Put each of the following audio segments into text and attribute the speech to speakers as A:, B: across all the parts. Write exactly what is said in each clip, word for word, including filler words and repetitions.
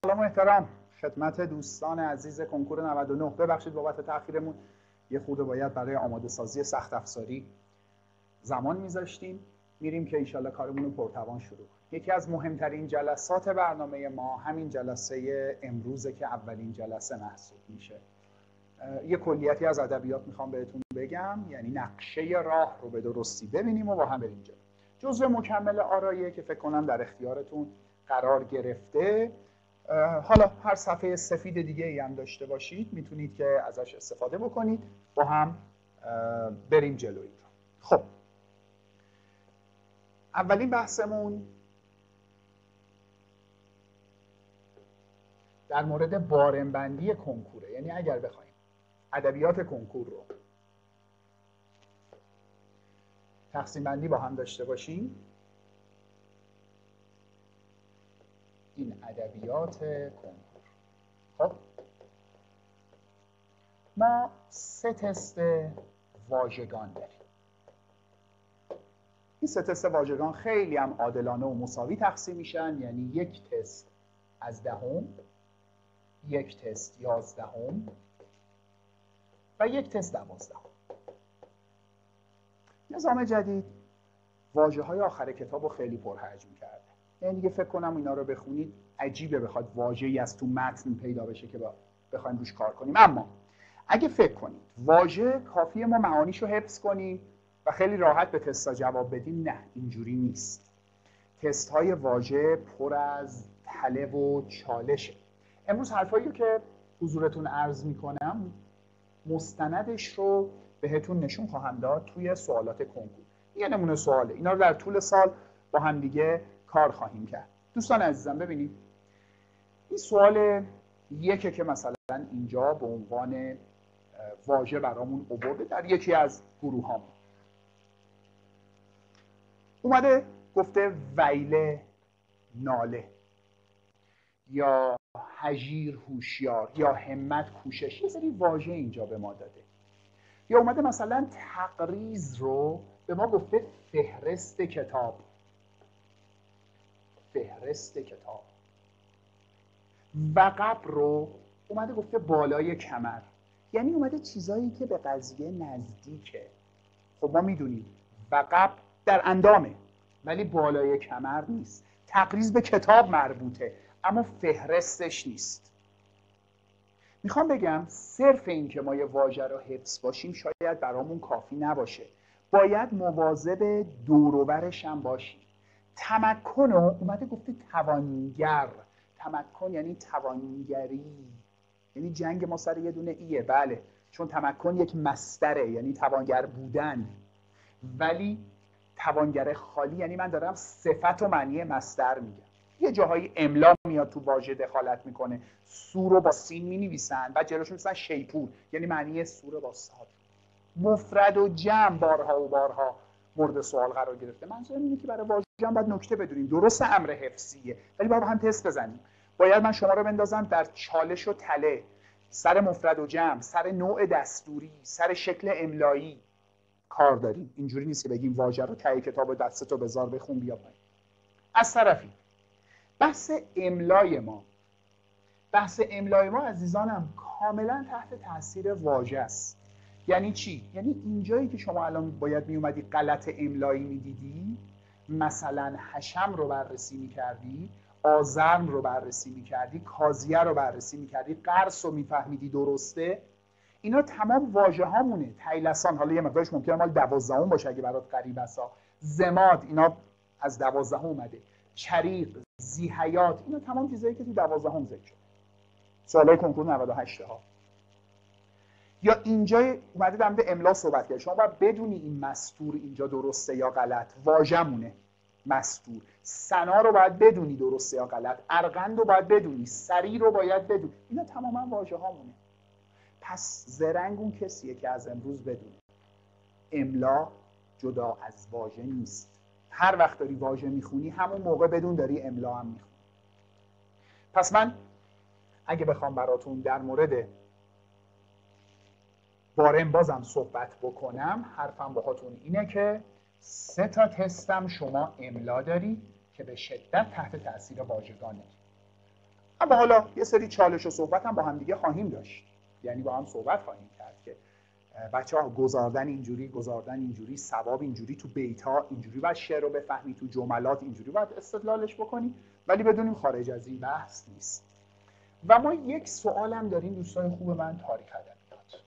A: سلام و احترام خدمت دوستان عزیز کنکور نود و نه. ببخشید بابت تأخیرمون، یه خورده باید برای آماده سازی سخت افزاری زمان میذاشتیم. میریم که انشالله کارمون رو پرتوان شروع کنیم. یکی از مهمترین جلسات برنامه ما همین جلسه امروزه که اولین جلسه محسوب میشه. یه کلیتی از ادبیات میخوام بهتون بگم، یعنی نقشه راه رو به درستی ببینیم و با هم بریم جلو. جزء مکمل آرایه که فکر کنم در اختیارتون قرار گرفته. حالا هر صفحه سفید دیگه ای هم داشته باشید میتونید که ازش استفاده بکنید، با هم بریم جلوی. خب اولین بحثمون در مورد بارمبندی کنکوره. یعنی اگر بخوایم ادبیات کنکور رو تقسیم بندی با هم داشته باشیم، این ادبیات کنکور، خب ما سه تست واژگان داریم. این سه تست واژگان خیلی هم عادلانه و مساوی تقسیم میشن، یعنی یک تست از دهم، یک تست یازدهم و یک تست دوازدهم. نظام جدید واژه‌های آخر کتاب رو خیلی پرحجم کرده. یعنی دیگه فکر کنم اینا رو بخونید عجیبه بخواد واژه‌ای از تو متن پیدا بشه که بخوایم روش کار کنیم. اما اگه فکر کنید واژه کافیه ما معانیشو حفظ کنیم و خیلی راحت به تستا جواب بدیم، نه اینجوری نیست. تست‌های واژه پر از تله و چالشه. امروز حرفایی که حضورتون عرض میکنم مستندش رو بهتون نشون خواهم داد توی سوالات کنکور. یه نمونه سواله، اینا رو در طول سال با هم دیگه کار خواهیم کرد. دوستان عزیزم ببینید، این سوال یکه که مثلا اینجا به عنوان واژه برامون آورده در یکی از گروه هامون. اومده گفته ویله ناله، یا هژیر هوشیار، یا همت کوشش. یه سری واژه اینجا به ما داده. یا اومده مثلا تقریض رو به ما گفته فهرست کتاب، فهرست کتاب. وقب رو اومده گفته بالای کمر. یعنی اومده چیزایی که به قضیه نزدیکه. خب ما میدونیم وقب در اندامه ولی بالای کمر نیست. تقریض به کتاب مربوطه اما فهرستش نیست. میخوام بگم صرف این که ما یه واژه رو حفظ باشیم شاید برامون کافی نباشه. باید مواظب دور و برش هم باشیم. تمکن رو اومده گفته توانگر. تمکن یعنی توانگری، یعنی جنگ ما سر یه دونه ایه. بله، چون تمکن یک مصدره، یعنی توانگر بودن. ولی توانگر خالی یعنی من دارم صفت و معنی مصدر میگم. یه جاهایی املا میاد تو واژه دخالت میکنه. سور رو با سین مینویسن بعد جلوش می‌نویسن شیپور، یعنی معنی سور با صاد. مفرد و جمع بارها و بارها مورد سوال قرار گرفته. منظورم اینه که برای واژه جمع باید نکته بدونیم. درست امر حفظیه ولی باید هم تست بزنیم. باید من شما رو بندازم در چالش و تله، سر مفرد و جمع، سر نوع دستوری، سر شکل املایی کار داریم. اینجوری نیست که بگیم واژه رو ته کتاب دستتو بذار بخون بیا پایین. از طرفی بحث املای ما بحث املای ما عزیزانم کاملا تحت تاثیر واژه است. یعنی چی؟ یعنی اینجایی که شما الان باید می اومدی غلط املایی میدیدی، مثلا حشم رو بررسی میکردی، آزرم رو بررسی میکردی، کازیه رو بررسی میکردی، قرص رو میفهمیدی درسته، اینا تمام واژه هامونه. طیلسان حالا یه مقدارش ممکنه مال دوازدهم باشه اگه برات غریب است. زماد اینا از دوازدهم اومده. چریق، ذیحیات، اینا تمام چیزایی که تو دوازدهم ذکر شده. سوالای کنکور نود و هشت ها. یا اینجا اومده در مورد املا صحبت کرد. شما باید بدونی این مستور اینجا درسته یا غلط. واژه‌مونه مستور. سنا رو باید بدونی درسته یا غلط. ارغند رو باید بدونی. سری رو باید بدونی. اینا تماما واژه هامونه. پس زرنگ اون کسیه که از امروز بدونه املا جدا از واژه نیست. هر وقت داری واژه میخونی همون موقع بدون داری املا هم میخونی. پس من اگه بخوام براتون در مورد بارم بازم صحبت بکنم، حرفم باهاتون اینه که سه تا تستم شما املا داری که به شدت تحت تاثیر واژگانه. اما حالا یه سری چالش و صحبت هم با هم دیگه خواهیم داشت، یعنی با هم صحبت خواهیم کرد که بچه ها گزاردن اینجوری، گزاردن اینجوری، ثواب اینجوری، تو بیت‌ها اینجوری باید شعر رو بفهمی، تو جملات اینجوری باید استدلالش بکنی، ولی بدونیم خارج از این بحث نیست. و ما یک سوال هم داریم دوستان خوب من، تاریخ ادبیات،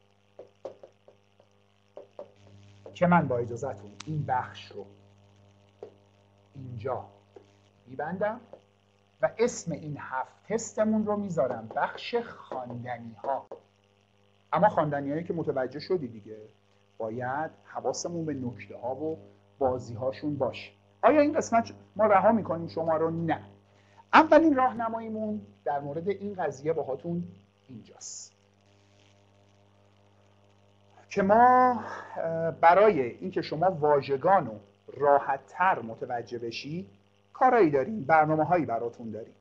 A: که من با اجازهتون این بخش رو اینجا میبندم و اسم این هفت تستمون رو میذارم بخش خواندنی ها. اما خواندنی هایی که متوجه شدی دیگه، باید حواسمون به نکته ها و بازی هاشون باشه. آیا این قسمت ما رها میکنیم شما رو؟ نه. اولین راهنماییمون در مورد این قضیه باهاتون اینجاست که ما برای اینکه شما واژگان رو راحت تر متوجه بشی کارایی داریم، برنامه هایی براتون داریم.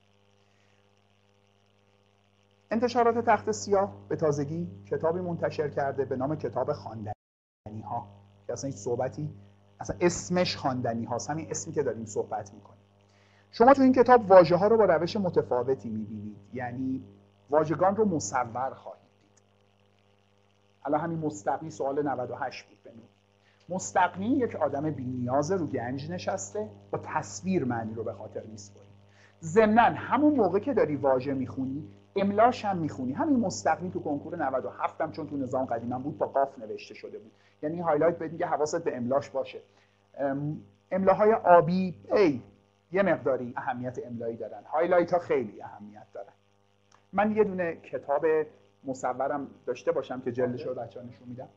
A: انتشارات تخت سیاه به تازگی کتابی منتشر کرده به نام کتاب خواندنی ها. اصلا این صحبتی، اصلا اسمش خواندنی هاست، همین اسمی که داریم صحبت میکنیم. شما تو این کتاب واژه ها رو با روش متفاوتی میبینید، یعنی واژگان رو مصور خواهید دید. الان همین مستقنی سوال نود و هشت بود بنو. مستقنی یک آدم بی‌نیاز رو گنج نشسته، با تصویر معنی رو به خاطر میسپاری. ضمناً همون موقع که داری واژه میخونی املاش هم میخونی. همین مستقنی تو کنکور نود و هفت هم چون تو نظام قدیما بود با قاف نوشته شده بود، یعنی هایلایت بهت میگه حواست به املاش باشه. املاهای آبی ای یه مقداری اهمیت املایی دارن، هایلایت ها خیلی اهمیت دارن. من یه دونه کتاب مصورم داشته باشم که جلدش رو بچه‌ها نشون میدم.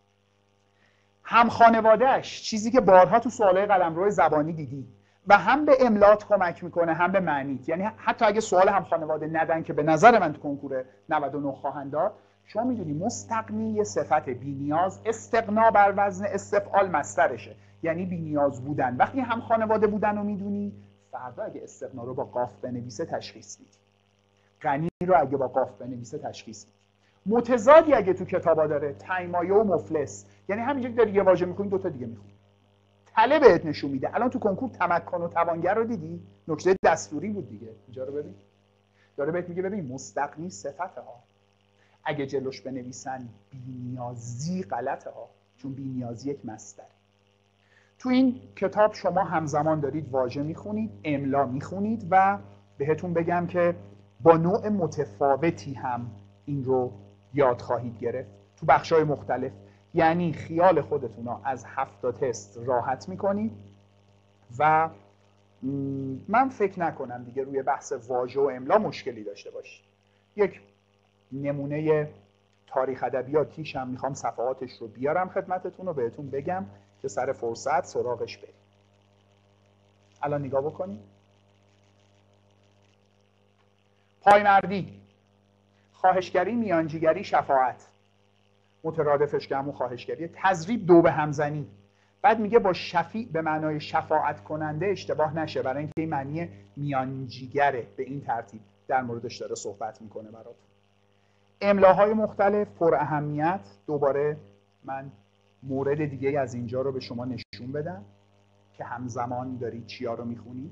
A: هم خانواده‌اش، چیزی که بارها تو سوالای قلمرو زبانی دیدی و هم به املات کمک میکنه هم به معنیت. یعنی حتی اگه سوال هم خانواده ندن که به نظر من تو کنکور نود و نه خواهند داد، شما میدونی مستغنی یه صفت بی‌نیاز، استغنا بر وزن استفعال مصدرشه، یعنی بی‌نیاز بودن. وقتی هم خانواده بودن رو میدونی، فردا اگه استغنا رو با قاف بنویسه تشخیص میدی، غنی رو اگه با قاف بنویسه تشخیص میدی. متضادی اگه تو کتابا داره، تایمایه و مفلس، یعنی همینجوری داری یه واژه میخونی دو تا دیگه میخونی. تله بهت نشون میده. الان تو کنکور تمکن و توانگر رو دیدی؟ نکته دستوری بود دیگه. اینجا رو ببین. داره بهت میگه ببین مستغنی صفته ها. اگه جلوش بنویسن بی‌نیازی غلطه ها، چون بی‌نیازی یک مصدره. تو این کتاب شما همزمان دارید واژه میخونید، املا میخونید و بهتون بگم که با نوع متفاوتی هم این رو یاد خواهید گرفت تو بخش‌های مختلف. یعنی خیال خودتون رو از هفت تا تست راحت میکنید و من فکر نکنم دیگه روی بحث واژه و املا مشکلی داشته باشید. یک نمونه تاریخ ادبیاتیش هم میخوام صفحاتش رو بیارم خدمتتون و بهتون بگم که سر فرصت سراغش بریم. الان نگاه بکنید. پایمردی، خواهشگری، میانجیگری، شفاعت، مترادفش که همون خواهشگریه. تضریب، دو به همزنی. بعد میگه با شفیع به معنای شفاعت کننده اشتباه نشه، برای اینکه این معنی میانجیگره. به این ترتیب در موردش داره صحبت میکنه براتون. املاهای مختلف پر اهمیت. دوباره من مورد دیگه از اینجا رو به شما نشون بدم که همزمان دارید چیا رو میخونید.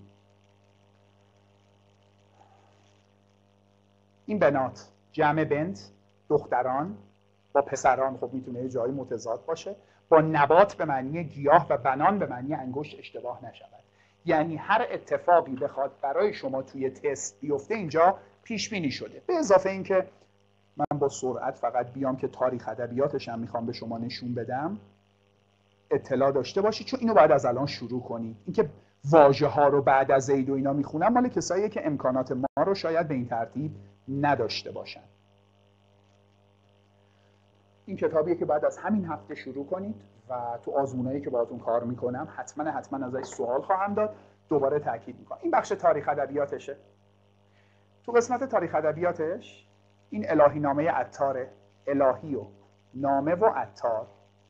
A: این بنات، جمع بنت، دختران، با پسران خب میتونه یه جایی متضاد باشه. با نبات به معنی گیاه و بنان به معنی انگشت اشتباه نشود. یعنی هر اتفاقی بخواد برای شما توی تست بیفته اینجا پیش بینی شده. به اضافه اینکه من با سرعت فقط بیام که تاریخ ادبیاتش هم میخوام به شما نشون بدم، اطلاع داشته باشید، چون اینو باید از الان شروع کنید. اینکه واژه ها رو بعد از زید و اینا میخونم مال کساییه که امکانات ما رو شاید به این ترتیب نداشته باشن. این کتابیه که بعد از همین هفته شروع کنید و تو آزمونایی که باهاتون کار میکنم حتما حتما ازش سوال خواهم داد. دوباره تاکید میکنم این بخش تاریخ ادبیاتشه. تو قسمت تاریخ ادبیاتش این الهی نامه عطاره، الهی و نامه و عطار،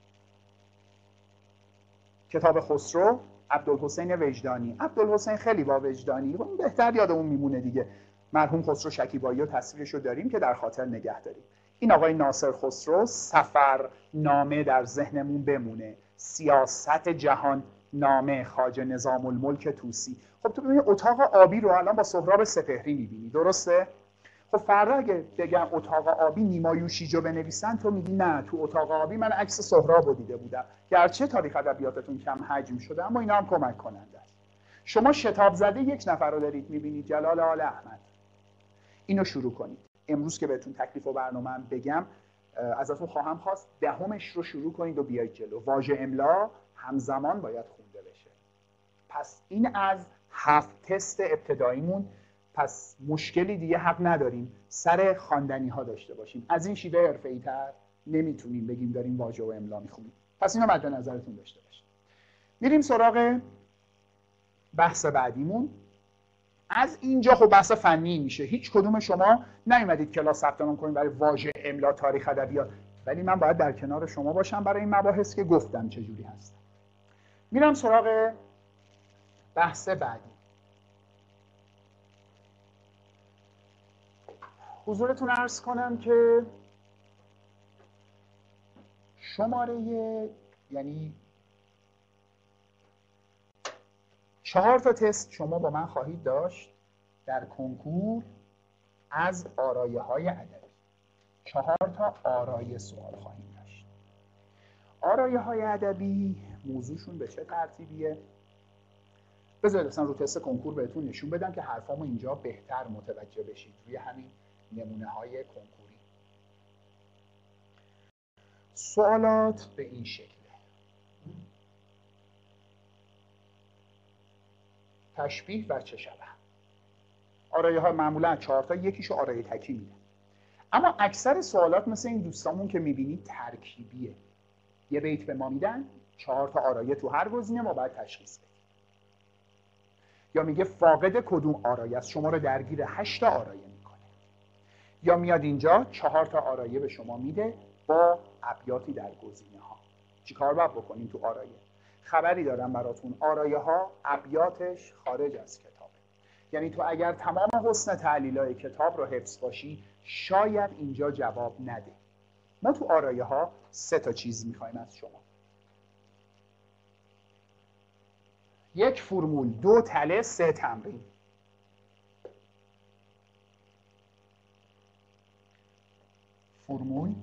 A: کتاب خسرو، عبدالحسین وجدانی. عبدالحسین خیلی با وجدانی بهتر یادمون میمونه دیگه. مرحوم خسرو شکیبایی و تصویرش رو داریم که در خاطر نگه داریم. این آقای ناصر خسرو، سفر نامه در ذهنمون بمونه. سیاست جهان نامه خواجه نظام الملک طوسی. خب تو ببین اتاق آبی رو الان با سهراب سپهری میبینی، درسته؟ خب فردا اگه بگم اتاق آبی نیما یوشیجو بنویسن، تو میگی نه، تو اتاق آبی من عکس سهراب رو دیده بودم. گرچه تاریخ ادبیاتتون کم حجم شده اما اینا هم کمک کننده است. شما شتاب زده یک نفر رو دارید میبینید، جلال آل احمد. اینو شروع کنید. امروز که بهتون تکلیف و برنامه هم بگم ازتون خواهم خواست دهمش رو شروع کنید و بیایید جلو. واژه املا همزمان باید خونده بشه. پس این از هفت تست ابتداییمون. پس مشکلی دیگه حق نداریم سر خواندنی ها داشته باشیم. از این شیوه حرفه‌ای تر نمیتونیم بگیم داریم واژه و املا میخونیم. پس اینو مد نظرتون داشته باشید. میریم سراغ بحث بعدیمون. از اینجا خب بحث فنی میشه. هیچ کدوم شما نیومدید کلاس ثبت نام کنید برای واژه املا تاریخ ادبیات، ولی من باید در کنار شما باشم برای این مباحث که گفتم چجوری هست. میرم سراغ بحث بعدی. حضورتون عرض کنم که شماره یعنی چهار تا تست شما با من خواهید داشت در کنکور از آرایه های ادبی. چهار تا آرایه سوال خواهیم داشت. آرایه های ادبی موضوعشون به چه ترتیبیه؟ بذارید اصلا رو تست کنکور بهتون نشون بدم که حرفامو اینجا بهتر متوجه بشید روی همین نمونه های کنکوری. سوالات به این شکله. تشبیه و چه شبه. آرایه ها معمولا چهار تا، یکیشو آرایه تکی میده. اما اکثر سوالات مثل این دوستامون که میبینید ترکیبیه. یه بیت به ما میدن، چهار تا آرایه تو هر گزینه، ما باید تشخیص بدیم. یا میگه فاقد کدوم آرایه است، شما رو درگیر هشت تا آرایه میکنه. یا میاد اینجا چهار تا آرایه به شما میده با ابیاتی در گزینه ها. چیکار باید بکنیم تو آرایه؟ خبری دارم براتون، آرایه ها ابیاتش خارج از کتابه. یعنی تو اگر تمام حسن تعلیلای کتاب رو حفظ باشی شاید اینجا جواب نده. ما تو آرایه ها سه تا چیز میخوایم از شما: یک فرمول، دو تله، سه تمرین. فرمول،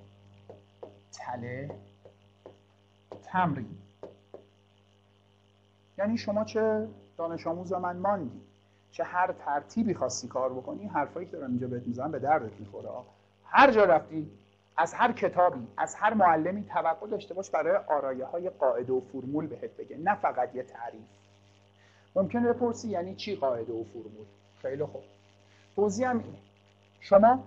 A: تله، تمرین. یعنی شما چه دانش آموز من ماندی، چه هر ترتیبی خواستی کار بکنی، حرفایی که دارم اینجا بهت میزنم به دردت میخوره. هر جا رفتی، از هر کتابی، از هر معلمی توقع داشته باش برای آرایه های قاعده و فرمول بهت بگه، نه فقط یه تعریف. ممکنه بپرسی یعنی چی قاعده و فرمول؟ خیلی خوب، توضیح هم اینه. شما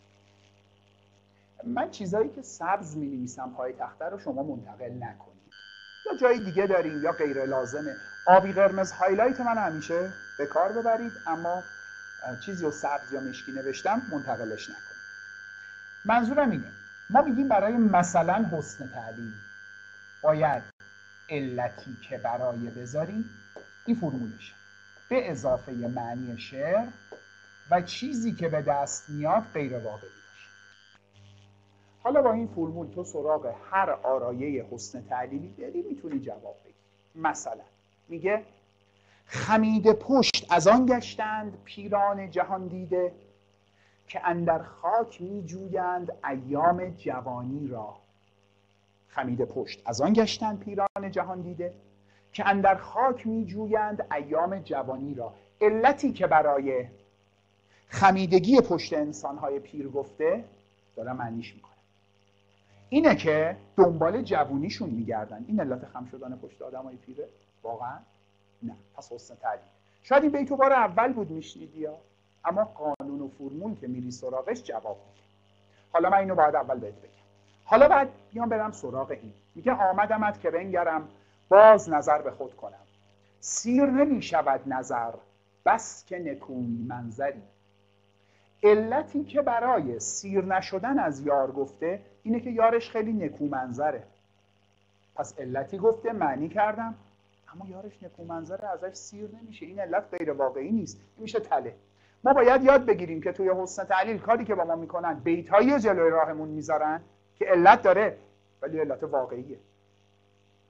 A: من چیزایی که سبز می‌نویسم پای تخته رو شما منتقل نکنید. یا جای دیگه دارین یا غیر لازمه. آبی قرمز هایلایت من همیشه به کار ببرید، اما چیزی رو سبز یا مشکی نوشتم منتقلش نکنید. منظورم اینه، ما میگیم برای مثلا حسن تعلیم باید علتی که برای بذاری، این فرمولشه، به اضافه معنی شعر و چیزی که به دست میاد غیر واقعی باشه. حالا با این فرمول تو سراغ هر آرایه حسن تعلیلی بری میتونی جواب بگیری. مثلا میگه خمیده پشت از آن گشتند پیران جهان دیده که اندر خاک میجویند ایام جوانی را. خمیده پشت از آن گشتند پیران جهان دیده که اندر خاک میجویند ایام جوانی را. علتی که برای خمیدگی پشت انسانهای پیر گفته دارم معنیش میکنه اینه که دنبال جوونیشون میگردن. این علت خم شدن پشت آدمای پیره؟ واقعا نه. پس حسن تعلیم. شاید این بیتو بار اول بود میشنیدی یا، اما قانون و فرمول که میری سراغش جواب میده. حالا من اینو باید اول بهت بگم. حالا بعد بیام برم سراغ این. میگه آمدمت که بنگرم باز نظر به خود کنم، سیر نمی شود نظر بس که نکوی منظری. علتی که برای سیر نشدن از یار گفته اینه که یارش خیلی نکو منظره. پس علتی گفته، معنی کردم، اما یارش نکو منظره ازش سیر نمیشه. این علت غیر واقعی نیست، این میشه تله. ما باید یاد بگیریم که توی حسن تعلیل کاری که با ما میکنن بیتایی جلوی راهمون میذارن که علت داره ولی علت واقعیه.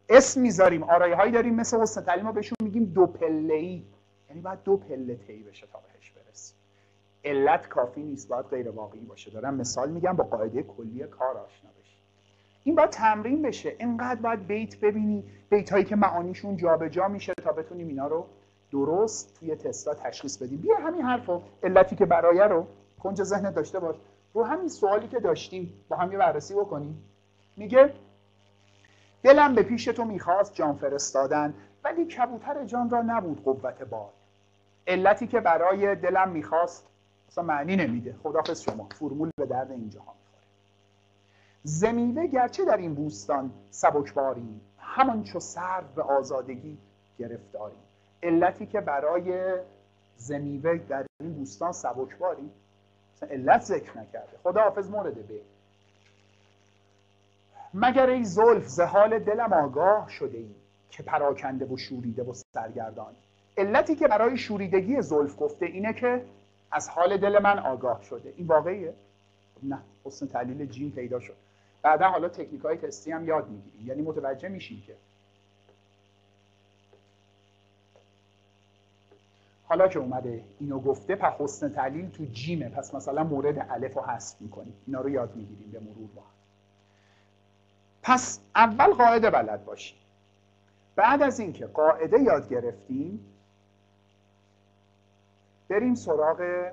A: اسم میذاریم، آرایه هایی داریم مثل حسن تعلیم، ما بهشون میگیم دو پله‌ای، یعنی باید دو پله طی بشه تا بهش برسیم. علت کافی نیست، باید غیر واقعی باشه. دارم مثال میگم با قاعده کلی کار آشنا بشی. این باید تمرین بشه. اینقدر باید بیت ببینی، بیت هایی که معانیشون جابجا میشه تا بتونیم اینا رو درست توی تستا تشخیص بدیم. بیا همین حرفو، علتی که برای رو کنج ذهنت داشته باش، رو همین سوالی که داشتیم با هم یه بررسی بکنیم. میگه دلم به پیش تو میخواست جان فرستادن، ولی کبوتر جان را نبود قوت باد. علتی که برای دلم میخواست اصلا معنی نمیده. خداحافظ شما، فرمول به درد اینجا ها میخوره. زمیوه گرچه در این بوستان سبکباری، همان چو سرو به آزادگی گرفتاری. علتی که برای زمیوه در این بوستان سبکباری، اصلا علت ذکر نکرده. خداحافظ مورد به. مگر ای زلف ز حال دلم آگاه شده ای، که پراکنده و شوریده و سرگردان. علتی که برای شوریدگی زلف گفته اینه که از حال دل من آگاه شده. این واقعیه؟ نه، حسن تعلیل جیم پیدا شد. بعدا حالا تکنیک‌های تستی هم یاد میگیریم، یعنی متوجه میشیم که حالا که اومده اینو گفته پس حسن تعلیل تو جیمه، پس مثلا مورد الف رو حذف میکنیم. اینا رو یاد میگیریم به مرور با هم. پس اول قاعده بلد باشیم. بعد از اینکه قاعده یاد گرفتیم بریم سراغ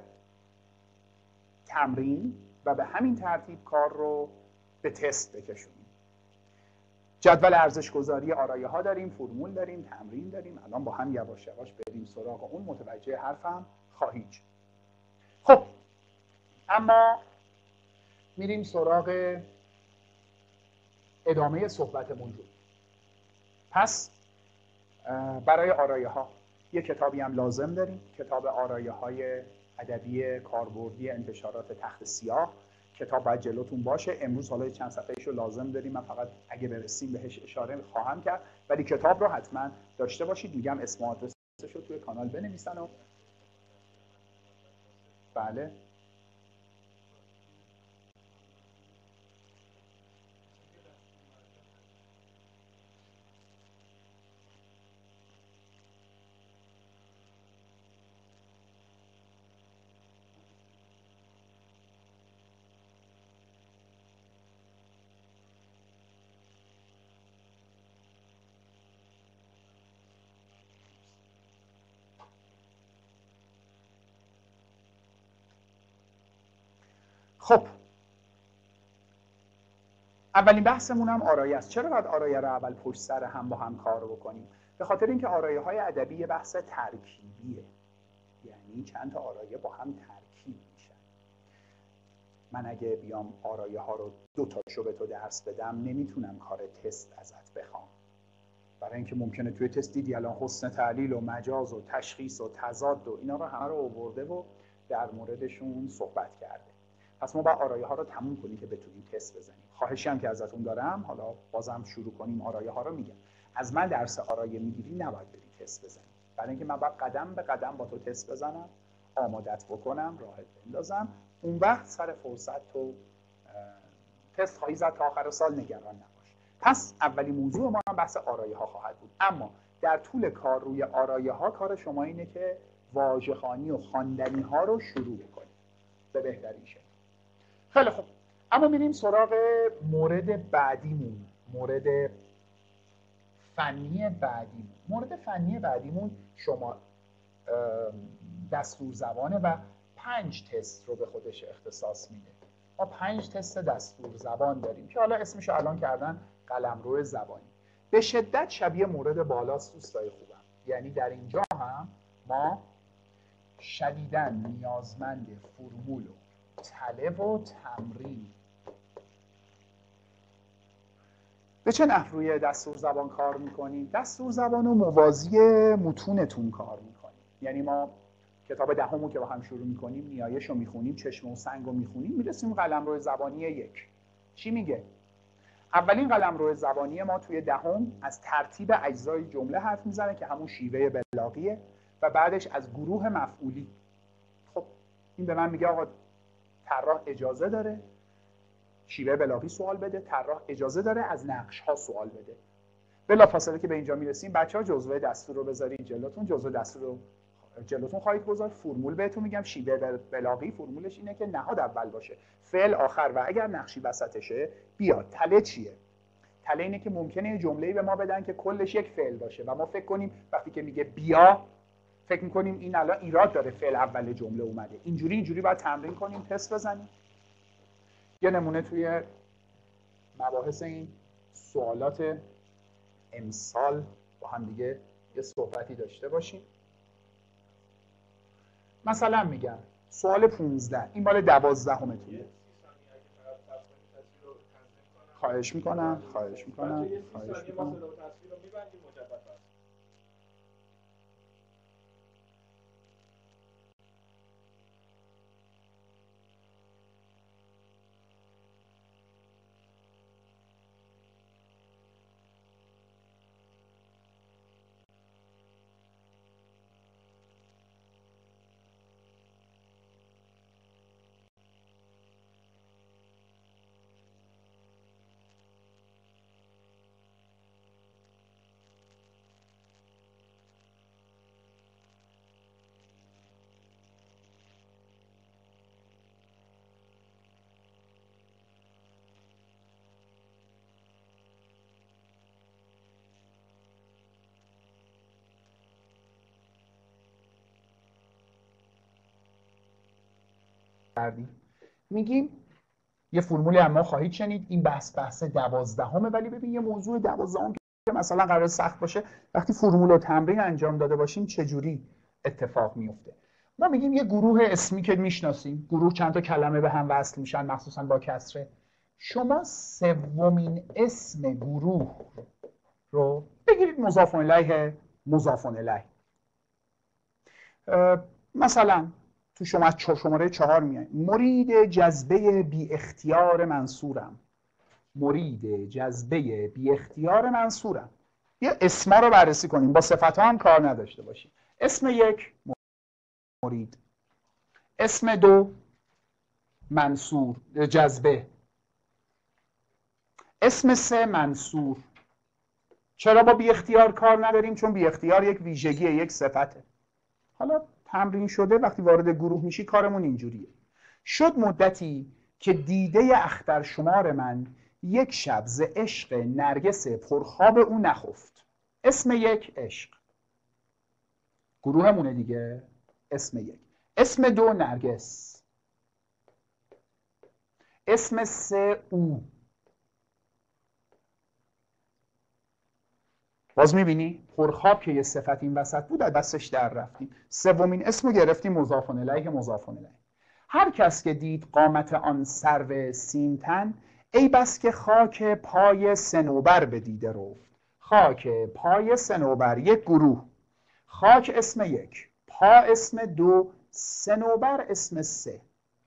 A: تمرین و به همین ترتیب کار رو به تست بکشونیم. جدول ارزش گذاری آرایه ها داریم، فرمول داریم، تمرین داریم. الان با هم یواش یواش بریم سراغ اون، متوجه حرفم خواهید شد. خب اما میریم سراغ ادامه صحبتمون رو. پس برای آرایه ها یک کتابی هم لازم داریم، کتاب آرایه های ادبی کاربردی انتشارات تخت سیاه. کتاب باید جلوتون باشه. امروز حالا چند صفحه‌اش رو لازم داریم، من فقط اگه برسیم بهش اشاره خواهم کرد، ولی کتاب رو حتما داشته باشید. میگم اسم و آدرسش رو توی کانال بنویسن و بله خب اولین بحثمون هم آرایه است. چرا باید آرایه رو اول پشت سر هم با هم کار بکنیم؟ به خاطر اینکه آرایه های ادبی یه بحث ترکیبیه، یعنی چند تا آرایه با هم ترکیب میشن. من اگه بیام آرایه ها رو دو تاشو به تو درس بدم نمیتونم کار تست ازت بخوام، برای اینکه ممکنه توی تست دیدی الان حسن تعلیل و مجاز و تشخیص و تضاد و اینا رو همه رو آورده و در موردشون صحبت کرده. پس ما باید آرایه ها رو تموم کنیم که بتونیم تست بزنیم. خواهشی هم که ازتون دارم، حالا بازم شروع کنیم آرایه ها رو میگم، از من درس آرایه میگیری نباید بری تست بزنیم، برای اینکه من باید قدم به قدم با تو تست بزنم، آمادت بکنم، راحت بندازم. اون وقت سر فرصت تو تست خواهی زد تا آخر سال، نگران نباش. پس اولی موضوع ما هم بحث آرایه ها خواهد بود. اما در طول کار روی آرایه ها کار شما اینه که واژه‌خوانی و خواندنی ها رو شروع بکنید به بهترین شکل. خیلی خوب، اما میریم سراغ مورد بعدیمون، مورد فنی بعدیمون. مورد فنی بعدیمون شما دستور زبانه و پنج تست رو به خودش اختصاص میده. ما پنج تست دستور زبان داریم که حالا اسمشو الان کردن قلمرو زبانی. به شدت شبیه مورد بالاست دوستای خوبم، یعنی در اینجا هم ما شدیداً نیازمند فرمول و تله و تمرین. به چه نحو روی دستور زبان کار میکنیم؟ دستور زبان رو موازی متونتون کار میکنیم. یعنی ما کتاب دهمو که با هم شروع میکنیم، نیایش رو میخونیم، چشم و سنگ رو میخونیم، میرسیم قلمرو زبانی یک. چی میگه؟ اولین قلمرو زبانی ما توی دهم از ترتیب اجزای جمله حرف میزنه که همون شیوه بلاغیه و بعدش از گروه مفعولی. خب این به من میگه آقا طراح اجازه داره شیوه بلاغی سوال بده، طراح اجازه داره از نقش ها سوال بده. بلافاصله که به اینجا میرسیم بچه‌ها جزوه دستور رو بذارید جلوتون. جزوه دستور رو جلوتون خواهید گذاشت. فرمول بهتون میگم، شیوه بلاغی فرمولش اینه که نهاد اول باشه، فعل آخر و اگر نقشی وسطشه بیاد. تله چیه؟ تله اینه که ممکنه یه جمله‌ای به ما بدن که کلش یک فعل باشه و ما فکر کنیم وقتی که میگه بیا فکر می‌کنیم این الان ایراد داره، فعل اول جمله اومده. اینجوری اینجوری باید تمرین کنیم، تست بزنیم. یه نمونه توی مباحث این سوالات امسال با هم دیگه یه صحبتی داشته باشیم. مثلا میگم سوال پونزده، این مال دوازدهمتونه. خواهش میکنم خواهش میکنم خواهش میکنم میگیم یه فرمولی اما خواهید شنید. این بحث بحث دوازدهمه، ولی ببین یه موضوع دوازدهم که مثلا قرار سخت باشه وقتی فرمول و تمرین انجام داده باشیم چجوری اتفاق میفته. ما میگیم یه گروه اسمی که میشناسیم، گروه چند تا کلمه به هم وصل میشن مخصوصا با کسره. شما سومین اسم گروه رو بگیرید مضاف الیه مضاف الیه. مثلا تو شما شماره چهار میای مرید جذبه بی اختیار منصورم. مرید جذبه بی اختیار منصورم. یه اسما رو بررسی کنیم، با صفت‌ها هم کار نداشته باشیم. اسم یک مرید، اسم دو منصور جذبه، اسم سه منصور. چرا با بی اختیار کار نداریم؟ چون بی اختیار یک ویژگی یک صفته. حالا تمرین شده وقتی وارد گروه میشی کارمون اینجوریه. شد مدتی که دیده اختر شمار من یک شب ز عشق نرگس پرخواب او نخفت. اسم یک عشق، گروهمونه دیگه. اسم یک. اسم دو نرگس، اسم سه او. باز میبینی پرخواب که یه صفت این وسط بود از دستش در رفتیم. سومین اسمو گرفتیم مضاف الیه مضاف الیه. هر کس که دید قامت آن سرو سیمتن، ای بس که خاک پای صنوبر به دیده رفت. خاک پای صنوبر یک گروه. خاک اسم یک، پا اسم دو، صنوبر اسم سه.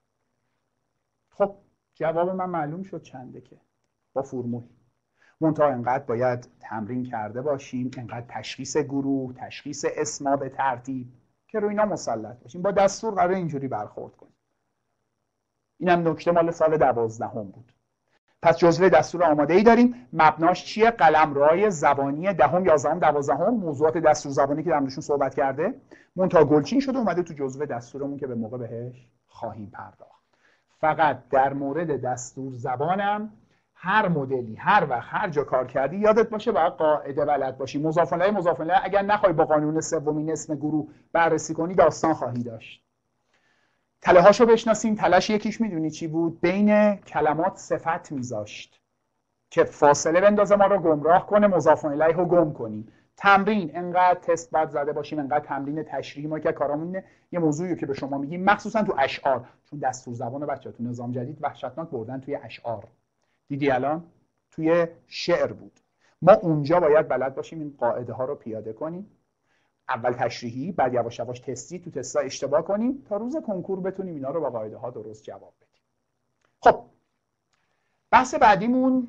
A: خب جواب من معلوم شد چنده که با فرمول. منتها انقدر باید تمرین کرده باشیم، انقدر تشخیص گروه، تشخیص اسما به ترتیب که روی اینا مسلط باشیم. با دستور قرار اینجوری برخورد کنیم. اینم نکته مال سال دوازدهم بود. پس جزوه دستور آماده ای داریم. مبناش چیه؟ قلمروهای زبانی دهم، یازدهم، دوازدهم، موضوعات دستور زبانی که در موردشون صحبت کرده. منتها گلچین شده اومده تو جزوه دستورمون که به موقع بهش خواهیم پرداخت. فقط در مورد دستور زبانم هر مدلی هر وقت هر جا کار کردی یادت باشه باید قاعده بلد باشی. مضاف الیه مضاف الیه اگر نخوای با قانون سومین اسم گروه بررسی کنی داستان خواهی داشت. تله هاشو بشناسیم. تلش یکیش میدونی چی بود؟ بین کلمات صفت میذاشت که فاصله بندازه ما رو گمراه کنه، مضاف الیه رو گم کنیم. تمرین انقدر تست بعد زده باشیم، انقدر تمرین تشریحی ما که کارامون اینه. یه موضوعی که به شما میگیم مخصوصا تو اشعار، چون دستور زبان بچه‌ها تو نظام جدید وحشتناک بردن توی اشعار. دیدی الان توی شعر بود. ما اونجا باید بلد باشیم این قاعده ها رو پیاده کنیم. اول تشریحی، بعد یواش یواش تستی، تو تستا اشتباه کنیم تا روز کنکور بتونیم اینا رو با قاعده ها درست جواب بدیم. خب بحث بعدیمون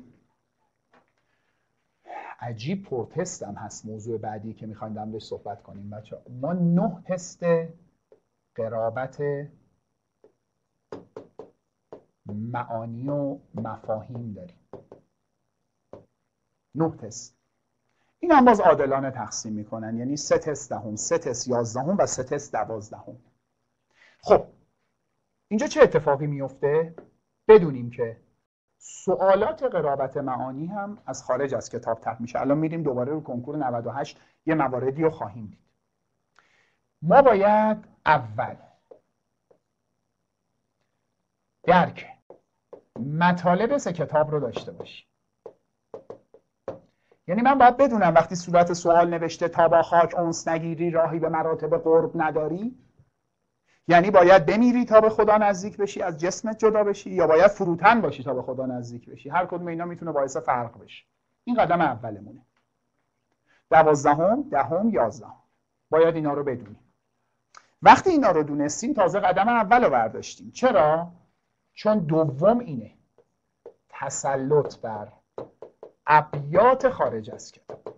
A: عجیب پرتست هم هست. موضوع بعدی که میخوایم در موردش صحبت کنیم بچه‌ها، ما نه تست قرابت معانی و مفاهیم داریم. نه تست. این هم باز عادلانه تقسیم میکنن، یعنی سه تست دهم، سه تست یازدهم و سه تست دوازدهم. خب اینجا چه اتفاقی میفته؟ بدونیم که سوالات قرابت معانی هم از خارج از کتاب طرح میشه. الان میریم دوباره رو کنکور نود و هشت یه مواردی رو خواهیم دید. ما باید اول درک مطالب سه کتاب رو داشته باشیم. یعنی من باید بدونم وقتی صورت سوال نوشته تا با خاک انس نگیری راهی به مراتب قرب نداری، یعنی باید بمیری تا به خدا نزدیک بشی، از جسمت جدا بشی، یا باید فروتن باشی تا به خدا نزدیک بشی. هر کدوم اینا میتونه باعث فرق بشه. این قدم اولمونه. دوازدهم، دهم، یازدهم باید اینا رو بدونیم. وقتی اینا رو دونستیم تازه قدم اول رو برداشتیم. چرا؟ چون دوم اینه، تسلط بر ابیات خارج از کتاب.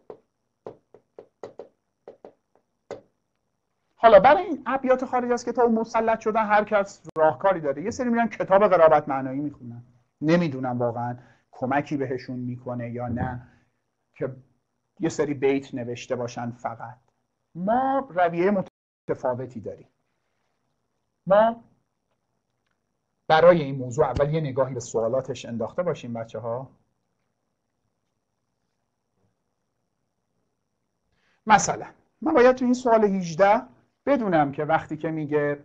A: حالا برای این ابیات خارج از کتاب مسلط شدن هر کس راهکاری داره. یه سری میرن کتاب قرابت معنایی میخونن، نمیدونم واقعا کمکی بهشون میکنه یا نه، که یه سری بیت نوشته باشن فقط. ما رویه متفاوتی داریم. ما برای این موضوع اول یه نگاهی به سوالاتش انداخته باشیم بچه ها. مثلا من باید تو این سوال هجده بدونم که وقتی که میگه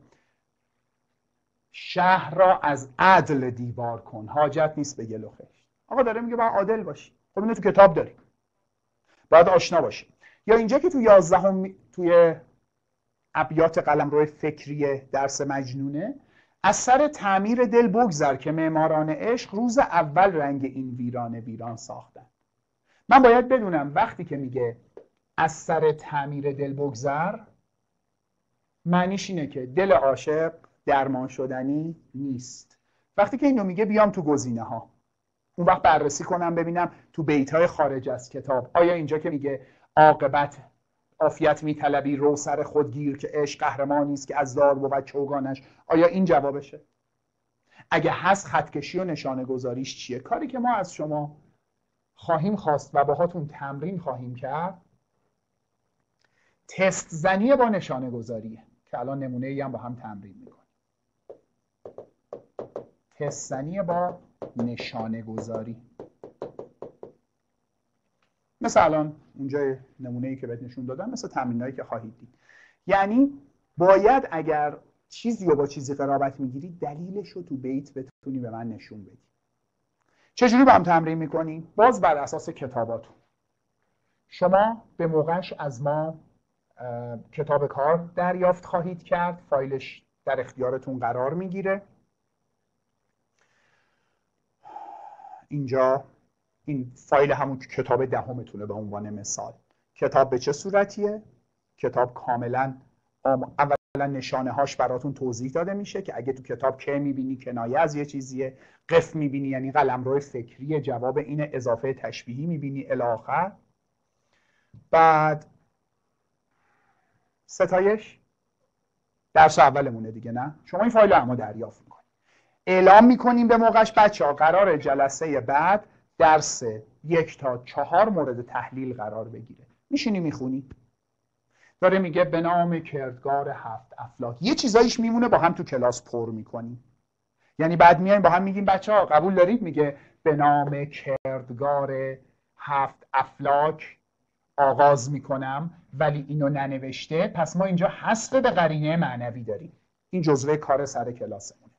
A: شهر را از عدل دیوار کن، حاجت نیست به گل و خشت. آقا داره میگه باید عادل باشی. خب اینو تو کتاب داریم، باید آشنا باشی. یا اینجا که تو یازدهم توی ابیات قلمرو فکری درس مجنونه، از سر تعمیر دل بگذر که معماران عشق روز اول رنگ این ویرانه ویران ساختن. من باید بدونم وقتی که میگه از سر تعمیر دل بگذر، معنیش اینه که دل عاشق درمان شدنی نیست. وقتی که اینو میگه بیام تو گزینه ها، اون وقت بررسی کنم ببینم تو بیت‌های خارج از کتاب آیا اینجا که میگه عاقبت عافیت میطلبی رو سر خودگیر که عشق قهرمانی است که از دار بود چوگانش، آیا این جوابشه؟ اگه هست خطکشی و نشانه گذاریش چیه؟ کاری که ما از شما خواهیم خواست و باهاتون تمرین خواهیم کرد تست زنی با نشانه گذاریه که الان نمونه ای هم با هم تمرین میکنیم. تست زنی با نشانه گذاری. مثل الان اونجا نمونه ای که بهت نشون دادم، مثل تمرینایی که خواهید دید. یعنی باید اگر چیزی رو با چیزی قرابت میگیری دلیلش رو تو بیت بتونی به من نشون بدی. چجوری با هم تمرین میکنیم؟ باز بر اساس کتاباتون. شما به موقعش از ما کتاب کار دریافت خواهید کرد، فایلش در اختیارتون قرار میگیره. اینجا این فایل همون کتاب دهمتونه به عنوان مثال. کتاب به چه صورتیه؟ کتاب کاملا اولا نشانه هاش براتون توضیح داده میشه که اگه تو کتاب که میبینی کنایه از یه چیزیه، قف میبینی یعنی قلمرو فکری جواب این اضافه تشبیهی میبینی الی آخر. بعد ستایش درس اولمونه دیگه، نه؟ شما این فایل رو اما دریافت میکنید. اعلام میکنیم به موقعش بچه ها قرار جلسه بعد درس یک تا چهار مورد تحلیل قرار بگیره. میشینی میخونی. داره میگه به نام کردگار هفت افلاک. یه چیزایش میمونه با هم تو کلاس پر میکنیم. یعنی بعد میایم با هم میگیم بچه ها قبول دارید؟ میگه به نام کردگار هفت افلاک آغاز میکنم ولی اینو ننوشته، پس ما اینجا حذف به قرینه معنوی داریم. این جزوه کار سر کلاسمونه.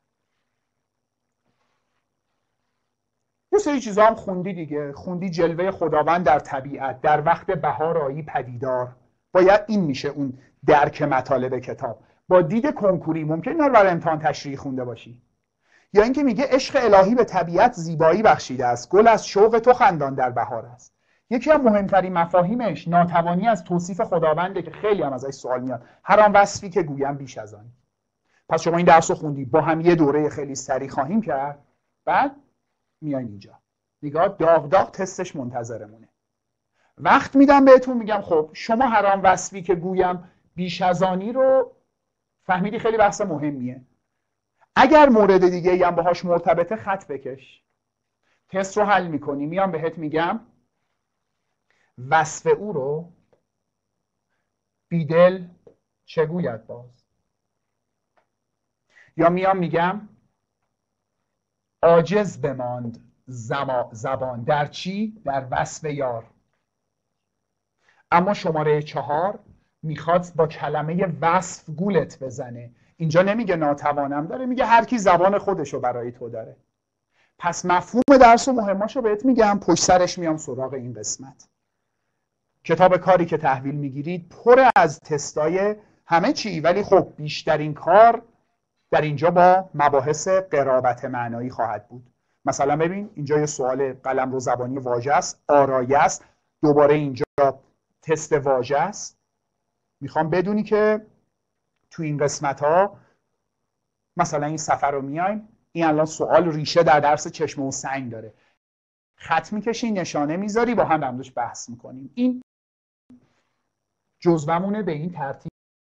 A: یه سری چیزا هم خوندی دیگه. خوندی جلوه خداوند در طبیعت، در وقت بهار آیی پدیدار. باید این میشه اون درک مطالب کتاب. با دید کنکوری ممکن اینا رو برای امتحان تشریح خونده باشی. یا اینکه میگه عشق الهی به طبیعت زیبایی بخشیده است، گل از شوق تو خندان در بهار است. یکی از مهمترین مفاهیمش ناتوانی از توصیف خداونده که خیلی هم ازش سوال میاد. هر آن وصفی که گویم بیش از آن. پس شما این درس رو خوندی، با هم یه دوره خیلی سریع خواهیم کرد. بعد میایم اینجا. نگاه داغ داغ تستش منتظرمونه. وقت میدم بهتون میگم خب شما هر آن وصفی که گویم بیش از آنی رو فهمیدی، خیلی بحث مهمیه. اگر مورد دیگه ای هم باهاش مرتبطه خط بکش. تست رو حل میکنی، میام بهت میگم وصف او رو بیدل چه گوید باز. یا میام میگم عاجز بماند زبان در چی؟ در وصف یار. اما شماره چهار میخواد با کلمه وصف گولت بزنه. اینجا نمیگه ناتوانم، داره میگه هر کی زبان خودشو برای تو داره. پس مفهوم درس و مهماشو بهت میگم، پشت سرش میام سراغ این قسمت. کتاب کاری که تحویل میگیرید پر از تستای همه چی، ولی خب بیشترین کار در اینجا با مباحث قرابت معنایی خواهد بود. مثلا ببین اینجا یه سوال قلمرو زبانی واژه است، آرایه است، دوباره اینجا تست واژه است. میخوام بدونی که تو این قسمت ها مثلا این سفر رو میایم، این الان سوال ریشه در درس چشمه و سنگ داره، خط میکشی نشانه میذاری، با هم در موردش بحث میکنیم. این جزومونه به این ترتیب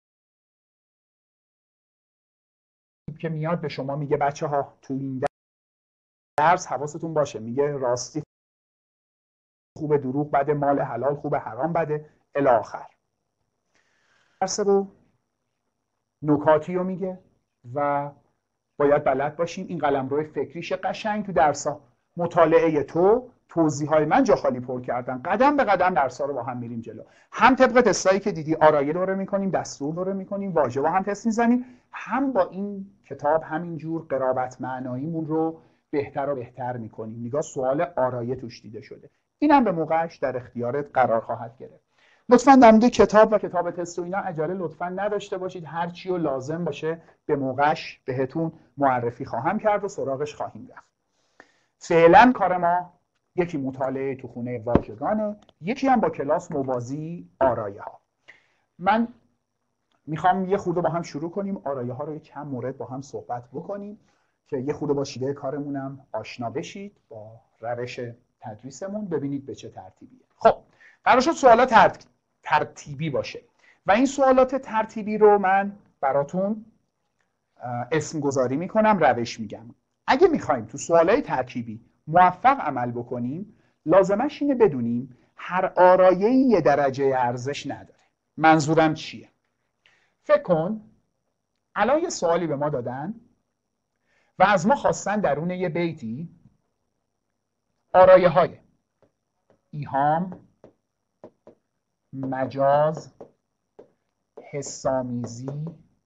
A: که میاد به شما میگه بچه ها تو این درس حواستون باشه، میگه راستی خوبه، دروغ بده، مال حلال خوبه، حرام بده، الی آخر. درس رو نکاتی رو میگه و باید بلد باشیم این قلمرو فکریش قشنگ تو درس‌ها. مطالعه تو، توضیح‌های من جا خالی پر کردن، قدم به قدم درس‌ها رو با هم میریم جلو. هم طبق تستایی که دیدی آرایه دوره میکنیم، دستور دوره میکنیم، واژه با هم تست میزنیم، هم با این کتاب همینجور قرابت معناییمون رو بهتر و بهتر میکنیم. نگاه سوال آرایه توش دیده شده، اینم به موقعش در اختیارت قرار خواهد گرفت. لطفاً در مورد کتاب و کتاب تست و اینا عجله لطفاً نداشته باشید، هر چی رو لازم باشه به موقعش بهتون معرفی خواهم کرد و سراغش خواهیم رفت. فعلا کار ما یکی مطالعه تو خونه واژگانه، یکی هم با کلاس موازی آرایه ها. من میخوام یه خورده با هم شروع کنیم، آرایه ها رو یه چند مورد با هم صحبت بکنیم که یه خورده با شیوه کارمونم آشنا بشید، با روش تدریسمون ببینید به چه ترتیبیه. خب قرار شد سوالات ترت... ترتیبی باشه و این سوالات ترتیبی رو من براتون اسم گذاری میکنم، روش میگم. اگه میخوایم تو سوالای ترکیبی موفق عمل بکنیم، لازمش اینه بدونیم هر آرایه‌ای یه درجه ارزش نداره. منظورم چیه؟ فکر کن الان یه سوالی به ما دادن و از ما خواستن درون یه بیتی آرایه های ایهام، مجاز، حس‌آمیزی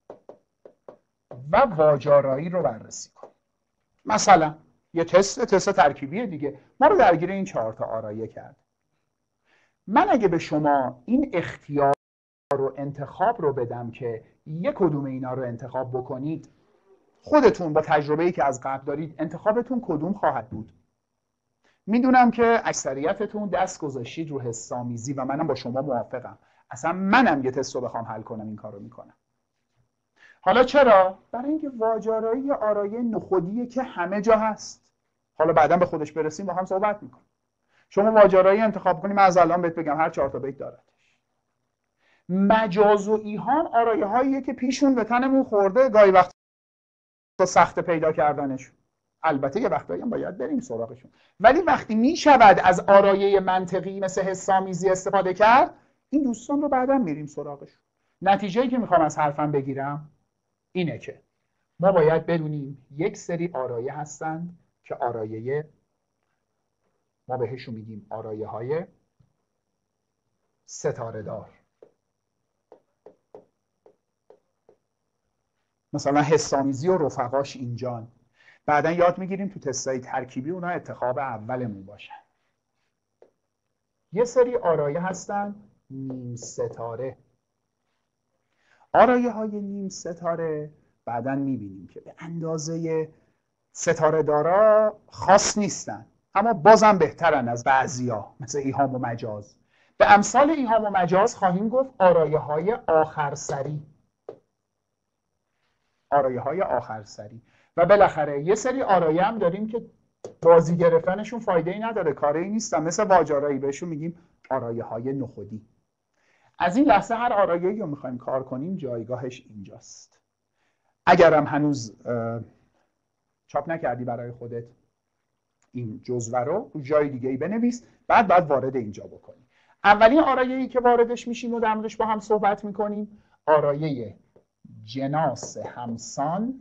A: و واج‌آرایی رو بررسی کن. مثلا یه تست تست ترکیبیه دیگه، ما رو درگیر این چهار تا آرایه کرد. من اگه به شما این اختیار رو انتخاب رو بدم که یک کدوم اینا رو انتخاب بکنید، خودتون با تجربه‌ای که از قبل دارید انتخابتون کدوم خواهد بود؟ میدونم که اکثریتتون دست گذاشتید رو حس‌آمیزی و منم با شما موافقم. اصلا منم یه تست رو بخوام حل کنم این کارو میکنم. حالا چرا؟ برای اینکه واج‌آرایی آرایه نخودیه که همه جا هست. حالا بعداً به خودش برسیم با هم صحبت میکنیم. شما واج‌آرایی انتخاب کنیم، من از الان بهت بگم هر چهار تا بیت داردش. مجاز و ایهام آرایه هاییه که پیشون به تنمون خورده، گاهی وقت تا سخت پیدا کردنشون. البته یه وقتایی هم باید بریم سراغشون، ولی وقتی میشود از آرایه منطقی مثل حس‌آمیزی استفاده کرد، این دوستان رو بعداً میریم سراغشون. نتیجه‌ای که میخوام از حرفم بگیرم اینه که ما باید بدونیم یک سری آرایه هستند که آرایه ما بهشون میگیم آرایه های ستاره دار. مثلا حس‌آمیزی و رفقاش اینجان. بعدا یاد میگیریم تو تستای ترکیبی اونا انتخاب اولمون باشن. یه سری آرایه هستن نیم ستاره. آرایه های نیم ستاره بعدا میبینیم که به اندازه ستاره دارا خاص نیستن، اما بازم بهترن از بعضیا مثل ایهام و مجاز. به امثال ایهام و مجاز خواهیم گفت آرایه های آخر سری. آرایه های آخر سری. و بالاخره یه سری آرایه هم داریم که بازی گرفتنشون فایده ای نداره، کاری نیستن، مثل واج‌آرایی، بهشون میگیم آرایه های نخودی. از این لحظه هر آرایه‌ای رو میخوایم کار کنیم جایگاهش اینجاست. اگرم هنوز چاپ نکردی برای خودت این جزوه رو، جای دیگه ای بنویس، بعد بعد وارد اینجا بکنی. اولین آرایه‌ای که واردش میشیم و در موردش با هم صحبت میکنیم آرایه جناس همسان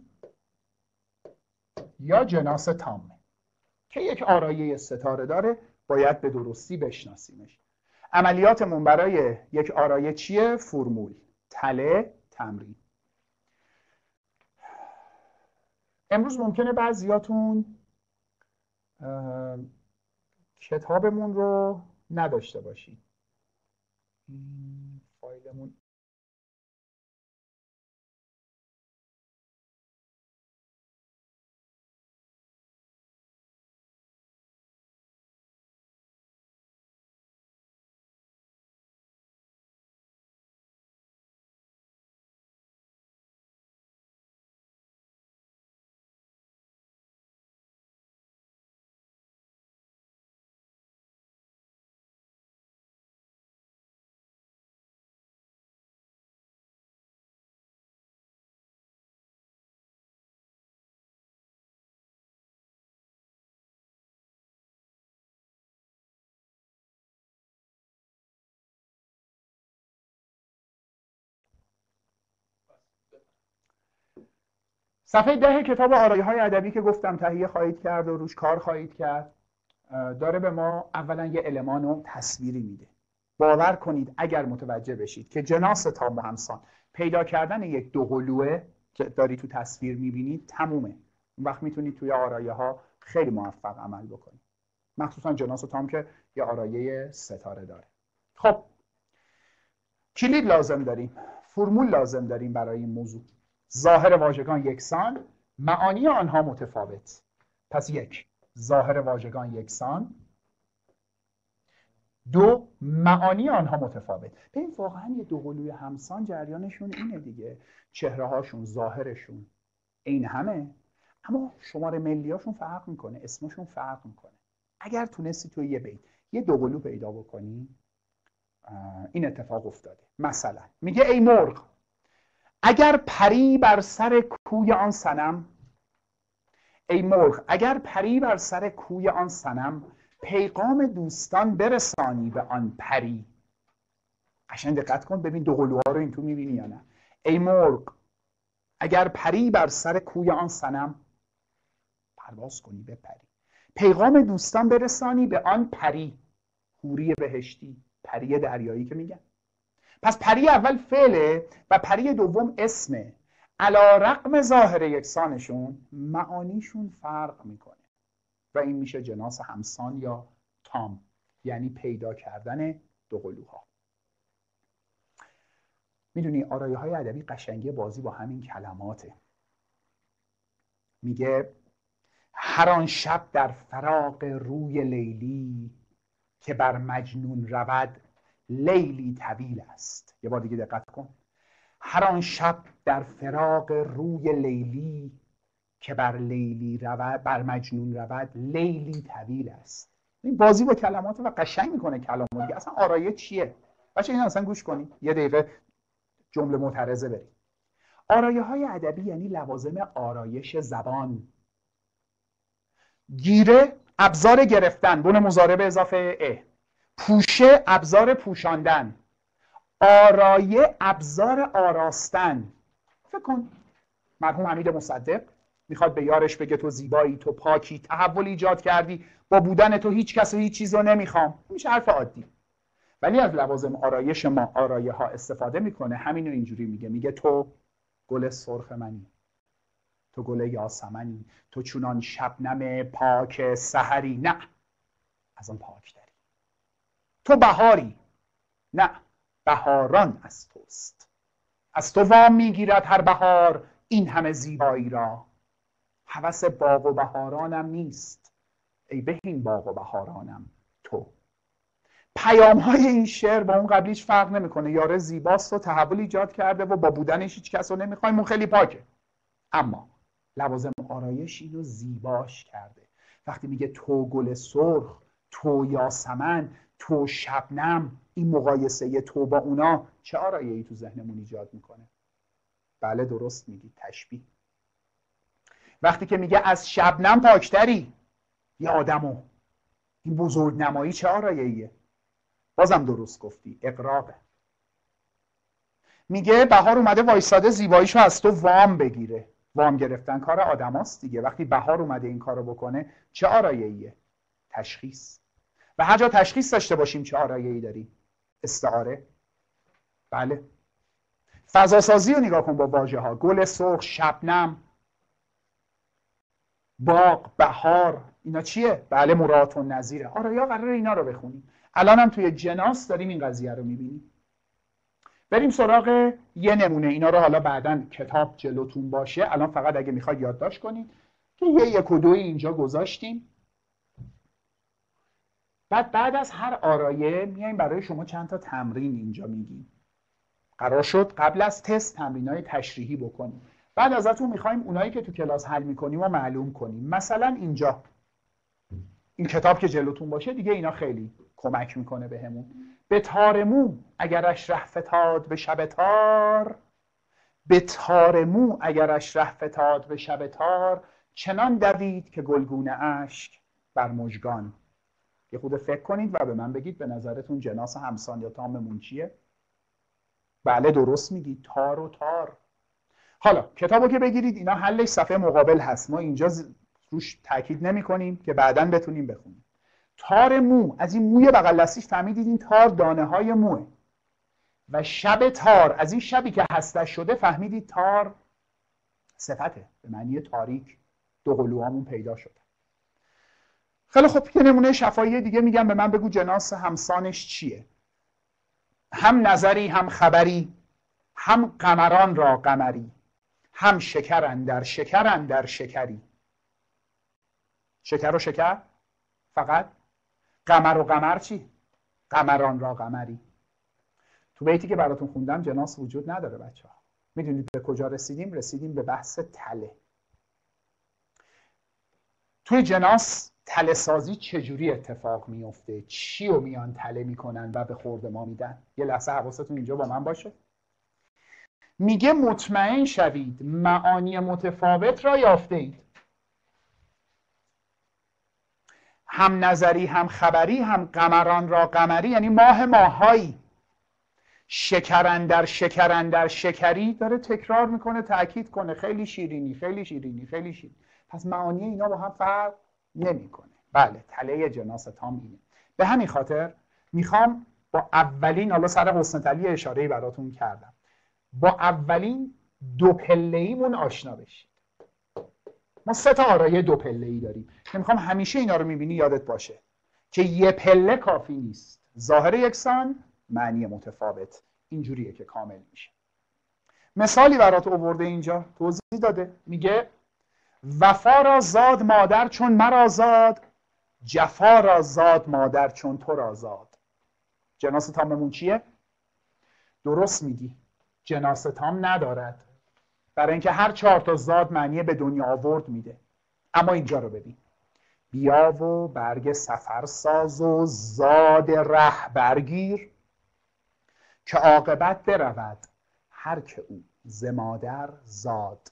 A: یا جناس تامه که یک آرایه ستاره داره، باید به درستی بشناسیمش. عملیاتمون برای یک آرایه چیه؟ فرمول، تله، تمرین. امروز ممکنه بعضیاتون کتابمون رو نداشته باشید. این فایلمون صفحه ده کتاب آرایه های ادبی که گفتم تهیه خواهید کرد و روش کار خواهید کرد، داره به ما اولا یه المان و تصویری میده. باور کنید اگر متوجه بشید که جناس تام و همسان پیدا کردن یک دوقلوه که داری تو تصویر میبینید تمومه. اون وقت میتونید توی آرایه ها خیلی موفق عمل بکنید، مخصوصا جناس تام که یه آرایه ستاره داره. خب کلید لازم داریم، فرمول لازم داریم برای این موضوع. ظاهر واژگان یکسان، معانی آنها متفاوت. پس یک، ظاهر واژگان یکسان. دو، معانی آنها متفاوت. ببین واقعا یه دوقلوی همسان جریانشون اینه دیگه، چهره هاشون، ظاهرشون این همه، اما شماره ملیاشون فرق میکنه، اسمشون فرق میکنه. اگر تونستی توی یه بیت یه دوقلو پیدا بکنی، این اتفاق افتاده. مثلا میگه ای مرغ اگر پری بر سر کوی آن صنم، ای مرغ اگر پری بر سر کوی آن صنم، پیغام دوستان برسانی به آن پری. قشنگ دقت کن ببین دوقلوها رو این تو میبینی یا نه. ای مرغ اگر پری بر سر کوی آن صنم، پرواز کنی بپری، پیغام دوستان برسانی به آن پری. حوری بهشتی، پری دریایی که میگن. پس پری اول فعله و پری دوم اسمه. علی رغم ظاهر یکسانشون معانیشون فرق میکنه و این میشه جناس همسان یا تام، یعنی پیدا کردن دوقلوها. میدونی آرایه های ادبی قشنگی بازی با همین کلماته. میگه هر آن شب در فراق روی لیلی، که بر مجنون رود لیلی طویل است. یه بار دیگه دقت کن. هر آن شب در فراق روی لیلی، که بر لیلی رود، بر مجنون رود لیلی طویل است. این بازی با کلمات و قشنگ میکنه کلامو دیگه. اصلا آرایه چیه؟ بچه این اصلا گوش کنید یه دقیقه جمله معترضه بریم. آرایه های ادبی یعنی لوازم آرایش زبان. گیره ابزار گرفتن، بون مضارع به اضافه ا. پوشه ابزار پوشاندن. آرایه ابزار آراستن. فکر کن مرحوم حمید مصدق میخواد به یارش بگه تو زیبایی، تو پاکی، تحول ایجاد کردی، با بودن تو هیچ کس و هیچ چیز رو نمیخوام. میشه حرف عادی، ولی از لوازم آرایش ما آرایه ها استفاده میکنه. همین رو اینجوری میگه، میگه تو گل سرخ منی، تو گل یاسمنی، تو چونان شبنم پاک سحری، نه از آن پاک داری. تو بهاری، نه بهاران از توست. از تو وام میگیرد هر بهار این همه زیبایی را. هوس باغ و بهارانم نیست، ای بهین باغ و بهارانم تو. پیام های این شعر با اون قبلیش فرق نمیکنه. یاره زیباست و تحول ایجاد کرده و با بودنش هیچ کس رو نمیخوایم، اون خیلی پاکه. اما لوازم آرایش اینو زیباش کرده. وقتی میگه تو گل سرخ، تو یاسمن، تو شبنم، این مقایسه تو با اونا چه آرایه‌ای تو ذهنمون ایجاد میکنه؟ بله درست میگی، تشبیه. وقتی که میگه از شبنم پاکتری، یه آدمو، این بزرگ نمایی چه آرایه‌ایه؟ بازم درست گفتی، اقراقه. میگه بهار اومده وایساده زیباییشو از تو وام بگیره. وام گرفتن کار آدماست دیگه. وقتی بهار اومده این کارو بکنه چه آرایه‌ایه؟ تشخیص. و هر جا تشخیص داشته باشیم چه آرایه‌ای داریم؟ استعاره. بله. فضا سازی رو نگاه کن با واژه ها. گل سرخ، شبنم، باغ، بهار، اینا چیه؟ بله مراد و نظیره. آره یا قراره اینا رو بخونیم. الان هم توی جناس داریم این قضیه رو میبینیم. بریم سراغ یه نمونه. اینا رو حالا بعداً کتاب جلوتون باشه، الان فقط اگه میخواد یادداشت کنید که یه یک و دوی اینجا گذاشتیم. بعد بعد از هر آرایه میایم برای شما چند تا تمرین اینجا میگیم. قرار شد قبل از تست تمرینای تشریحی بکنیم. بعد ازتون میخوایم اونایی که تو کلاس حل میکنیم و معلوم کنیم. مثلا اینجا این کتاب که جلوتون باشه دیگه اینا خیلی کمک میکنه بهمون. به تار مو اگرش ره فتاد به شب تار، به تار مو اگرش ره فتاد به شب تار، چنان دوید که گلگونه اشک بر مژگان. یه خود فکر کنید و به من بگید به نظرتون جناس همسان یا تاممون چیه؟ بله درست میگید، تار و تار. حالا کتابو که بگیرید اینا حلش صفحه مقابل هست، ما اینجا روش تاکید نمی کنیم که بعداً بتونیم بخونیم. تار مو، از این موی بغل دستیش فهمیدید این تار دانه های موه. و شب تار، از این شبی که هسته شده فهمیدید تار صفته به معنی تاریک. دو قلوهامون پیدا شده. خیلی خب یه نمونه شفاهی دیگه میگم، به من بگو جناس همسانش چیه؟ هم نظری هم خبری، هم قمران را قمری، هم شکر اندر شکر اندر شکری. شکر و شکر فقط. قمر و قمر چی؟ قمران را قمری. تو بیتی که براتون خوندم جناس وجود نداره بچه ها. میدونید به کجا رسیدیم؟ رسیدیم به بحث تله. توی جناس تله سازی چجوری اتفاق میفته؟ چی رو میان تله میکنن و به خورد ما میدن؟ یه لحظه حواستون اینجا با من باشه. میگه مطمئن شوید معانی متفاوت را یافته اید. هم نظری هم خبری، هم قمران را قمری، یعنی ماه ماهایی. شکرن در شکرن در شکری، داره تکرار میکنه، تأکید کنه خیلی شیرینی خیلی شیرینی خیلی شیرینی. پس معانی اینا با هم فرق نمیکنه. بله تله جناس تام اینه. به همین خاطر میخوام با اولین، حالا سر حسن تلی اشاره‌ای براتون کردم، با اولین دو پله‌ایمون آشنا بشید. ما سه تا آرایه دو پله‌ای داریم که میخوام همیشه اینا رو میبینی یادت باشه که یه پله کافی نیست. ظاهر یکسان، معنی متفاوت. اینجوریه که کامل میشه. مثالی برات آورده اینجا توضیح داده. میگه وفا را زاد مادر چون مرا زاد، جفا را زاد مادر چون تو را زاد. جناس تاممون چیه؟ درست میگی، جناس تام ندارد، برای اینکه هر چهار تا زاد معنی به دنیا آورد میده. اما اینجا رو ببین، بیا و برگ سفر ساز و زاد ره برگیر، که عاقبت برود هر که او ز مادر زاد.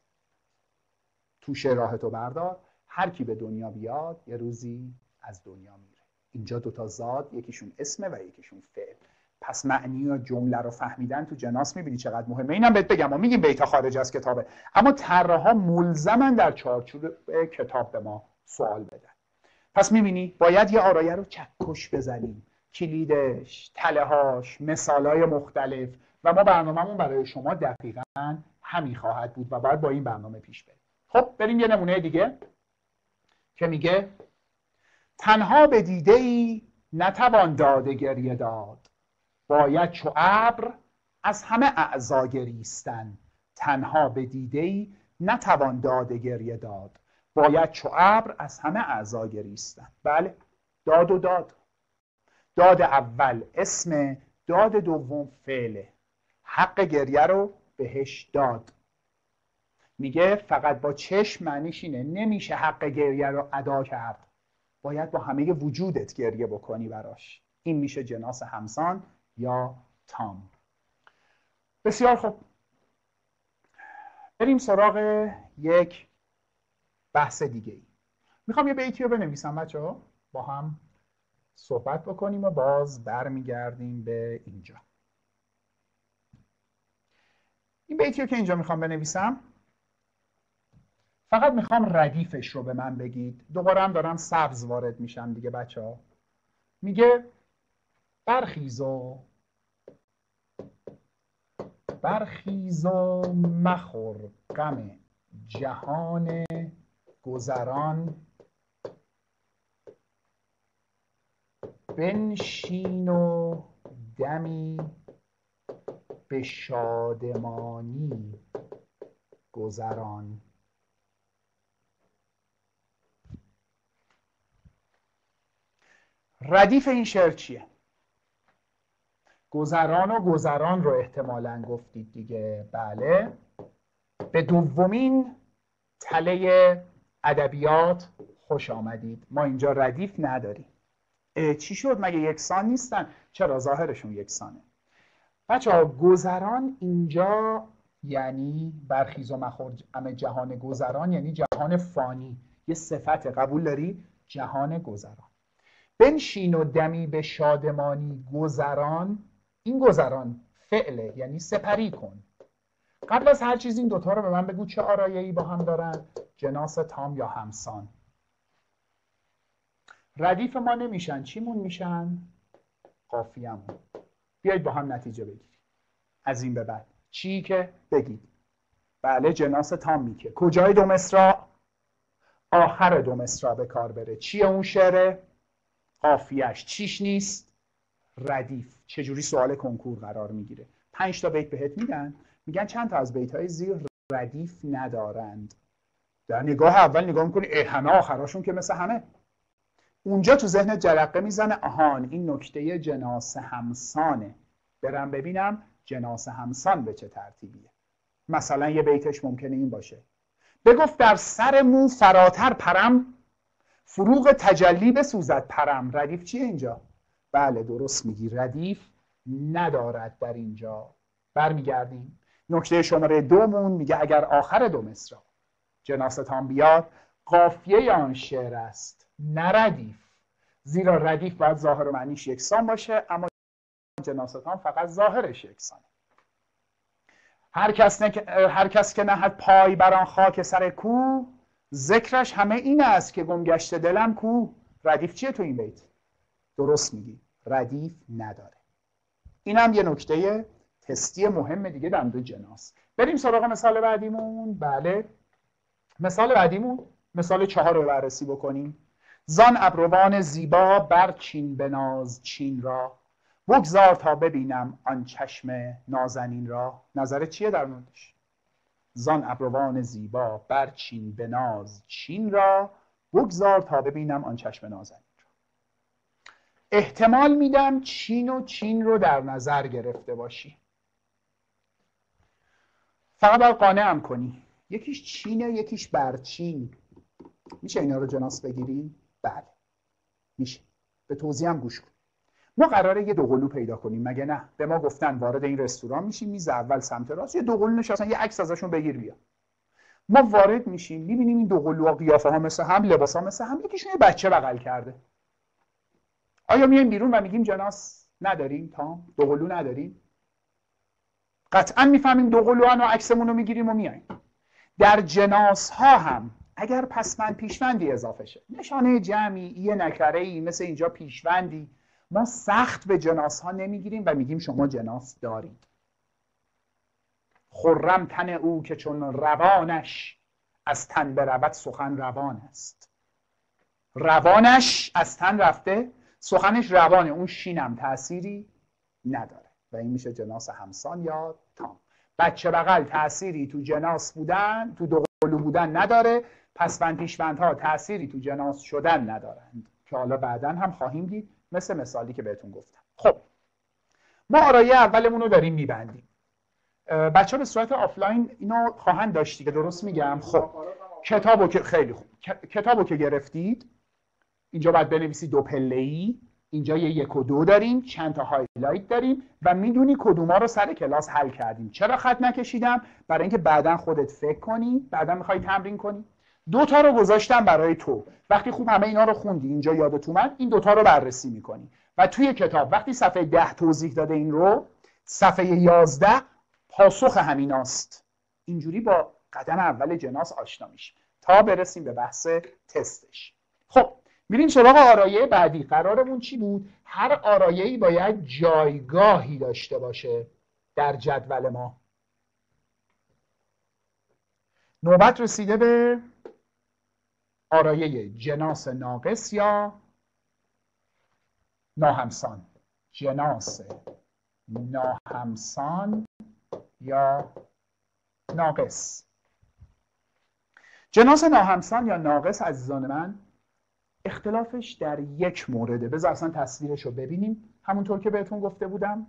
A: توشه راه تو بردار، هر کی به دنیا بیاد یه روزی از دنیا میره. اینجا دوتا زاد، یکیشون اسمه و یکیشون فعل. پس معنی و جمله رو فهمیدن تو جناس میبینی چقدر مهمه. اینم بهت بگم، ما میگیم بیتا خارج از کتابه، اما طراحا ملزمن در چارچوب کتاب به ما سوال بدن. پس میبینی باید یه آرایه رو چکش بزنیم، کلیدش، تله‌هاش، مثالای مختلف، و ما برنامه‌مون برای شما دقیقاً همین خواهد بود و باید با این برنامه پیش بریم. خب بریم یه نمونه دیگه که میگه تنها به دیده ای نتوان داده گریه داد، باید چو ابر از همه اعضا گریستن. تنها به دیده ای نتوان داده گریه داد، باید چو ابر از همه اعضا گریستن. بله داد و داد. داد اول اسم، داد دوم فعله. حق گریه رو بهش داد. میگه فقط با چشم معنیش اینه، نمیشه حق گریه رو ادا کرد، باید با همه وجودت گریه بکنی براش. این میشه جناس همسان یا تام. بسیار خوب، بریم سراغ یک بحث دیگه ای. میخوام یه بیتی رو بنویسم بچه ها با هم صحبت بکنیم و باز برمیگردیم به اینجا. این بیتی رو که اینجا میخوام بنویسم فقط میخوام ردیفش رو به من بگید. دوباره هم دارم سبز وارد میشم دیگه بچه ها. میگه برخیز و برخیز و مخور غم جهان گذران، بنشین و دمی به شادمانی گذران. ردیف این شعر چیه؟ گذران و گذران رو احتمالاً گفتید دیگه. بله، به دومین تله ادبیات خوش آمدید. ما اینجا ردیف نداریم. چی شد؟ مگه یکسان نیستن؟ چرا؟ ظاهرشون یکسانه. بچه‌ها گذران اینجا یعنی برخیز و مخور غم جهان گذران، یعنی جهان فانی. یه صفت قبول داری؟ جهان گذران. بنشین و دمی به شادمانی گذران، این گذران فعله، یعنی سپری کن. قبل از هر چیز این دوتا رو به من بگو چه آرایه‌ای با هم دارن؟ جناس تام یا همسان. ردیف ما نمیشن، چیمون میشن؟ قافیه‌مون. بیایید با هم نتیجه بگیریم از این به بعد. چی که بگید؟ بله، جناس تام میگه کجای دو مصرع؟ آخر دو مصرع به کار بره. چیه اون شعره؟ قافیه‌اش. چیش نیست؟ ردیف. چجوری سوال کنکور قرار میگیره؟ پنج تا بیت بهت میدن، میگن چند تا از بیت‌های زیر ردیف ندارند. در نگاه اول نگاه میکنی اه همه آخراشون که مثل همه. اونجا تو ذهنت جرقه میزنه آهان این نکته جناس همسانه، برم ببینم جناس همسان به چه ترتیبیه. مثلا یه بیتش ممکنه این باشه: بگفت در سر مو فراتر پرم، فروغ تجلی بسوزد پرم. ردیف چیه اینجا؟ بله درست میگی، ردیف ندارد در اینجا. برمیگردیم نکته شماره دومون، میگه اگر آخر دو مصرع جناس تام بیاد قافیه آن شعر است نه ردیف، زیرا ردیف باید ظاهر و معنیش یکسان باشه، اما جناس تام فقط ظاهرش یکسانه. هر کس, نه... هر کس که نهد پای بر آن خاک سر کو، ذکرش همه این است که گم گشته دلم کو. ردیف چیه تو این بیت؟ درست میگی، ردیف نداره. اینم یه نکته تستی مهم دیگه در مورد جناس. بریم سراغ مثال بعدیمون. بله، مثال بعدیمون مثال چهار رو بررسی بکنیم. زان ابروان زیبا بر چین به ناز چین را، بگذار تا ببینم آن چشم نازنین را. نظرت چیه در موردش؟ زان ابروان زیبا بر چین به ناز چین را، بگذار تا ببینم آن چشم نازنین را. احتمال میدم چین و چین رو در نظر گرفته باشی. فقط باید قانعم کنی یکیش چینه یکیش برچین. میشه اینا رو جناس بگیریم؟ بله میشه. به توضیح هم گوش کن. ما قراره یه دوقلو پیدا کنیم، مگه نه؟ به ما گفتن وارد این رستوران میشیم، میز اول سمت راست یه دوقلو نشستن، یه عکس ازشون بگیر بیا. ما وارد میشیم میبینیم این دوقلوها قیافه ها مثل هم، لباس ها مثل هم، یکیشون یه بچه بغل کرده. آیا میایم بیرون و میگیم جناس نداریم؟ تام دوقلو نداریم؟ قطعا میفهمیم دوقلوان و عکسمون رو میگیریم و میایم. در جناس ها هم اگر پسوند پیشوندی اضافه شه، نشانه جمعی، یه نکره‌ای مثل اینجا پیشوندی، ما سخت به جناس ها نمیگیریم و میگیم شما جناس دارید. خرم تن او که چون روانش از تن برود سخن روان است. روانش از تن رفته، سخنش روانه. اون شینم تأثیری نداره و این میشه جناس همسان یا تام. بچه بغل تأثیری تو جناس بودن، تو دوقلو بودن نداره. پسوند پیشوندها تأثیری تو جناس شدن ندارند که حالا بعداً هم خواهیم دید، مثل مثالی که بهتون گفتم. خب ما آرایه اولمون رو داریم میبندیم. بچه ها به صورت آفلاین اینو خواهند داشتی که درست میگم. خب کتابو که خیلی خوب کتابو که گرفتید اینجا باید بنویسید دو پله‌ای. اینجا یه یک و دو داریم، چند تا هایلایت داریم و میدونی کدوما رو سر کلاس حل کردیم. چرا خط نکشیدم؟ برای اینکه بعداً خودت فکر کنی، بعداً میخوای تمرین کنی. دوتا رو گذاشتم برای تو. وقتی خوب همه اینا رو خوندی اینجا یادت اومد، این دوتا رو بررسی میکنی و توی کتاب وقتی صفحه ده توضیح داده این رو، صفحه یازده پاسخ همیناست. اینجوری با قدم اول جناس آشنا میشیم تا برسیم به بحث تستش. خب میریم سراغ آرایه بعدی. قرارمون چی بود؟ هر آرایه‌ای باید جایگاهی داشته باشه در جدول ما. نوبت رسیده به آرایه جناس ناقص یا ناهمسان. جناس ناهمسان یا ناقص. جناس ناهمسان یا ناقص عزیزان من اختلافش در یک مورده. بذار اصلا تصویرش رو ببینیم همونطور که بهتون گفته بودم.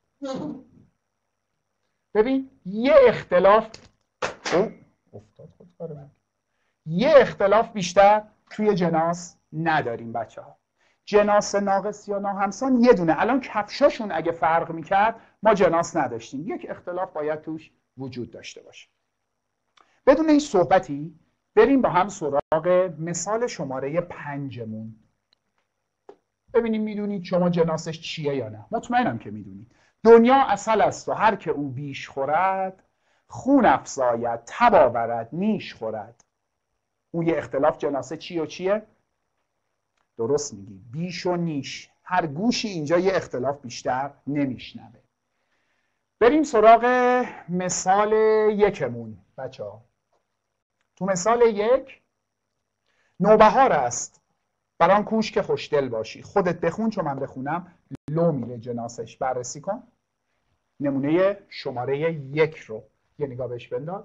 A: ببین یه اختلاف افتاد خودکار من. یه اختلاف بیشتر توی جناس نداریم بچه ها. جناس ناقص یا ناهمسان یه دونه. الان کفشاشون اگه فرق میکرد ما جناس نداشتیم. یک اختلاف باید توش وجود داشته باشه. بدون این صحبتی بریم با هم سراغ مثال شماره پنجمون. ببینیم میدونید شما جناسش چیه یا نه. مطمئنم که میدونید. دنیا عسل است و هر که او بیش خورد، خون افزاید تب آورد نیش خورد. اون یه اختلاف جناسه چی و چیه؟ درست میگی، بیش و نیش. هر گوشی اینجا یه اختلاف بیشتر نمیشنوه. بریم سراغ مثال یکمون بچه ها. تو مثال یک نوبهار است بران کوش که خوشدل باشی. خودت بخون چون من بخونم لو میره جناسش. بررسی کن نمونه شماره یک رو یه نگاه بهش بنداز.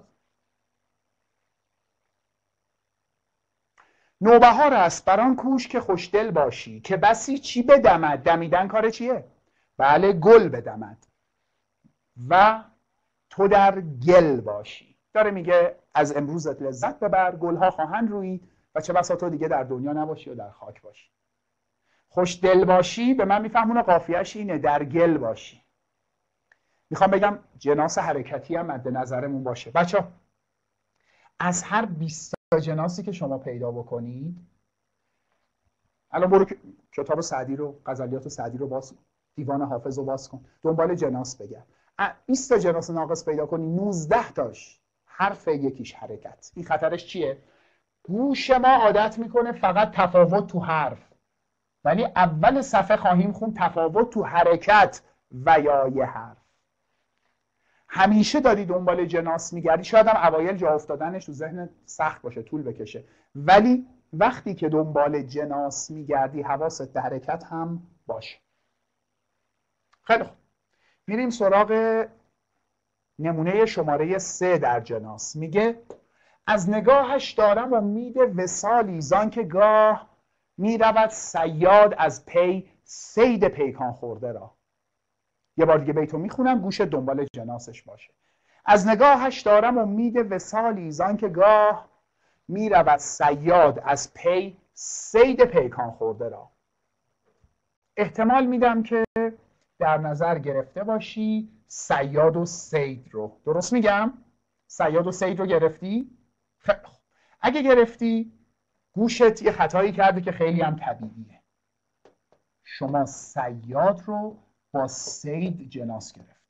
A: نوبهار است بران کوش که خوشدل باشی که بسی چی بدمد. دمیدن کار چیه؟ بله گل بدمد و تو در گل باشی. داره میگه از امروزت لذت ببر، گلها خواهند رویید و چه بسا تو دیگه در دنیا نباشی و در خاک باشی. خوشدل باشی به من میفهمونه قافیه‌اش اینه در گل باشی. میخوام بگم جناس حرکتی هم مد نظرمون باشه. بچه از هر بیست تا جناسی که شما پیدا بکنید، الان برو کتاب سعدی رو، غزلیات سعدی رو باز کن، دیوان حافظ رو باز کن، دنبال جناس بگرد. بیست تا جناس ناقص پیدا کنی، نوزده تاش حرف یکیش حرکت. این خطرش چیه؟ گوش ما عادت میکنه فقط تفاوت تو حرف، ولی اول صفحه خواهیم خون تفاوت تو حرکت و یا یه حرف. همیشه داری دنبال جناس میگردی. شاید هم اوایل جا افتادنش تو ذهن سخت باشه، طول بکشه، ولی وقتی که دنبال جناس میگردی حواست به حرکت هم باشه. خیلی خوب، میریم سراغ نمونه شماره سه در جناس. میگه از نگاهش دارم امید وصالی، زان که گاه میرود صیاد از پی صید پیکان خورده را. یه بار دیگه بیتو میخونم، گوش دنبال جناسش باشه. از نگاهش دارم امید وصالی، زان که گاه میرود صیاد از پی صید پیکان خورده را. احتمال میدم که در نظر گرفته باشی صیاد و صید رو. درست میگم؟ صیاد و صید رو گرفتی؟ خب اگه گرفتی گوشت یه خطایی کرده که خیلی هم طبیعیه. شما صیاد رو با صید جناس گرفتی.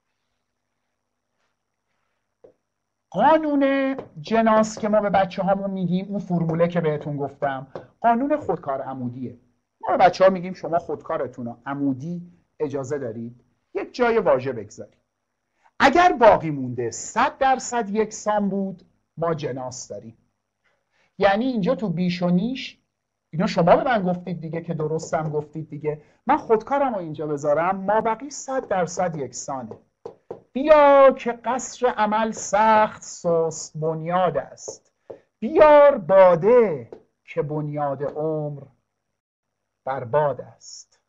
A: قانون جناس که ما به بچه هامون میگیم، اون فرموله که بهتون گفتم، قانون خودکار عمودیه. ما به بچه ها میگیم شما خودکارتون رو عمودی اجازه دارید یک جای واژه بگذارید. اگر باقی مونده صد درصد یکسان بود ما جناس داریم. یعنی اینجا تو بیش و نیش، اینا شما به من گفتید دیگه که درستم گفتید دیگه، من خودکارم رو اینجا بذارم، ما بقی صد درصد یکسانه. بیا که قصر عمل سخت سست بنیاد است، بیار باده که بنیاد عمر برباد است.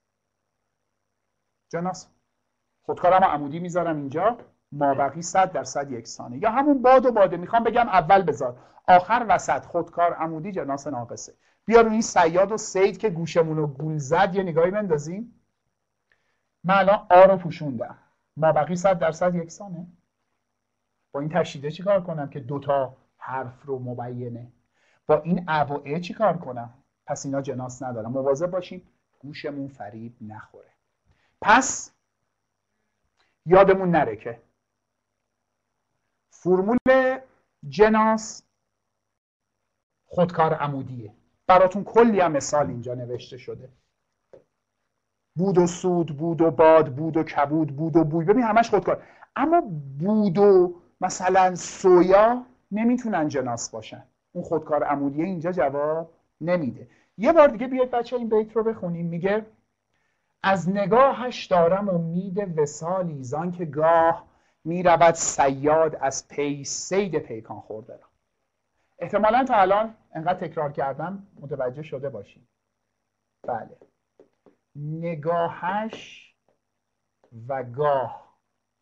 A: جناس خودکارم رو عمودی میذارم اینجا، ما بقی صد درصد یکسانه. یا همون باد و باده، میخوام بگم اول بذار آخر وسط، خودکار عمودی جناس ناقصه. بیا روی این صیاد و صید که گوشمون رو گول زد یه نگاهی بندازیم. من الان آ رو پوشوندم، ما بقی صد درصد یکسانه. با این تشدیده چی کار کنم که دوتا حرف رو مبینه؟ با این ا و ا چی کار کنم؟ پس اینا جناس ندارن. مواظب باشیم گوشمون فریب نخوره. پس یادمون نره که فرمول جناس خودکار عمودیه. براتون کلی هم مثال اینجا نوشته شده. بود و سود، بود و باد، بود و کبود، بود و بوی، ببین همش خودکار. اما بود و مثلا سویا نمیتونن جناس باشن. اون خودکار عمودیه اینجا جواب نمیده. یه بار دیگه بیاید بچه این بیت رو بخونیم. میگه از نگاهش دارم امید وصالی، زان که گاه میرود صیاد از پی صید پیکان خورده را. احتمالاً تا الان انقدر تکرار کردم متوجه شده باشید. بله، نگاهش و گاه،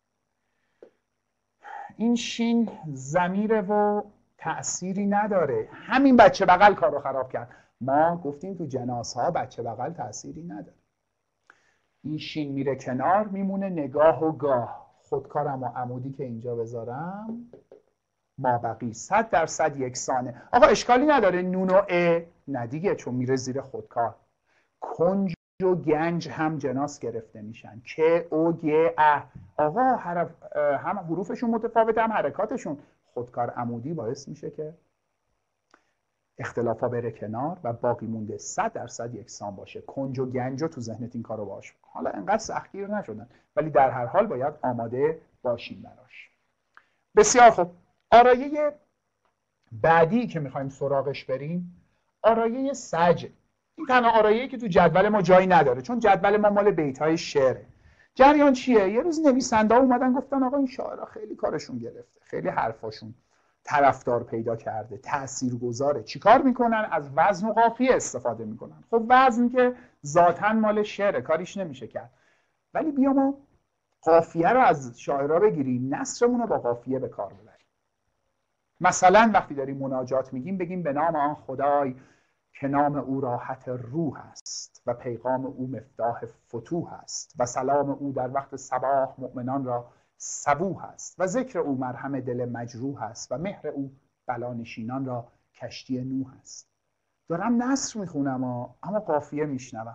A: این شین ضمیره و تأثیری نداره. همین بچه بغل کار رو خراب کرد. ما گفتیم تو جناس ها بچه بغل تأثیری نداره. این شین میره کنار، میمونه نگاه و گاه. خودکارم و عمودی که اینجا بذارم مابقی صد درصد یکسانه. آقا اشکالی نداره نون و ا ندیگه چون میره زیر خودکار. کنج و گنج هم جناس گرفته میشن. که او گ ا آقا حرف هم حروفشون متفاوته هم حرکاتشون. خودکار عمودی باعث میشه که اختلافا بره کنار و باقی مونده صد درصد یکسان باشه. کنج و گنج تو ذهنت این کارو باش. حالا انقدر سختگیر نشدن ولی در هر حال باید آماده باشیم براش. بسیار خوب. آرایه بعدی که میخوایم سراغش بریم آرایه سج. این تنها آرایه‌ای که تو جدول ما جایی نداره چون جدول ما مال بیت‌های شعره. جریان چیه؟ یه روز نویسنده‌ها اومدن گفتن آقا این شاعرها خیلی کارشون گرفته، خیلی حرفاشون طرفدار پیدا کرده، تاثیرگذاره. چیکار میکنن؟ از وزن و قافیه استفاده میکنن. خب وزن که ذاتاً مال شعره، کاریش نمیشه کرد. ولی بیا ما قافیه رو از شاعرها بگیریم، نثرمون رو با قافیه به کار ببریم. مثلا وقتی داریم مناجات میگیم بگیم به نام آن خدای که نام او راحت روح است و پیغام او مفتاح فتوح است و سلام او در وقت صباح مؤمنان را صبوح است و ذکر او مرهم دل مجروح است و مهر او بلانشینان را کشتی نوح است. دارم نثر میخونم اما قافیه میشنوم.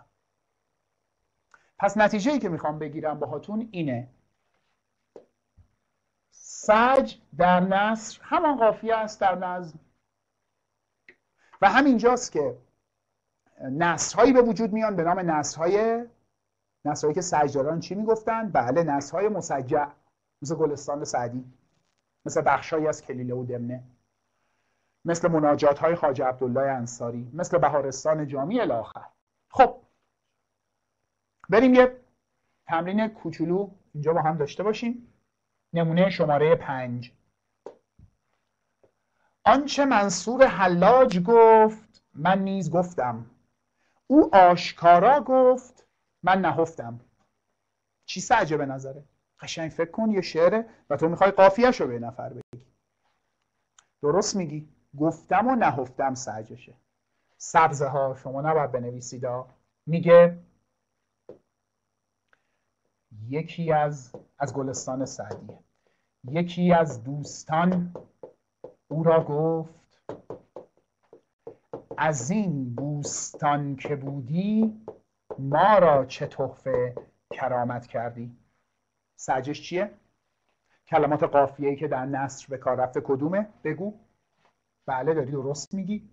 A: پس نتیجه‌ای که میخوام بگیرم باهاتون اینه: سج در نثر همان قافیه است در نظم و همینجاست که نثرهایی به وجود میان به نام نثرهای نثرهایی که سجداران چی میگفتن؟ بله، نثرهای مسجع، مثل گلستان سعدی، مثل بخشایی از کلیله و دمنه، مثل مناجات های خواجه عبدالله انصاری، مثل بهارستان جامی الی آخر. خب بریم یه تمرین کوچولو اینجا با هم داشته باشیم. نمونه شماره پنج. آنچه منصور حلاج گفت من نیز گفتم، او آشکارا گفت من نهفتم. چی سجه به نظره؟ قشنگ فکر کن یه شعره و تو میخوای قافیه‌ش رو به نفر بگی. درست میگی، گفتم و نهفتم سجشه. سبزه ها شما نباید بنویسید. میگه یکی از از گلستان سعدیه، یکی از دوستان او را گفت از این بوستان که بودی ما را چه تحفه کرامت کردی. سجش چیه؟ کلمات قافیه‌ای که در نثر به کار رفته کدومه؟ بگو. بله داری درست میگی.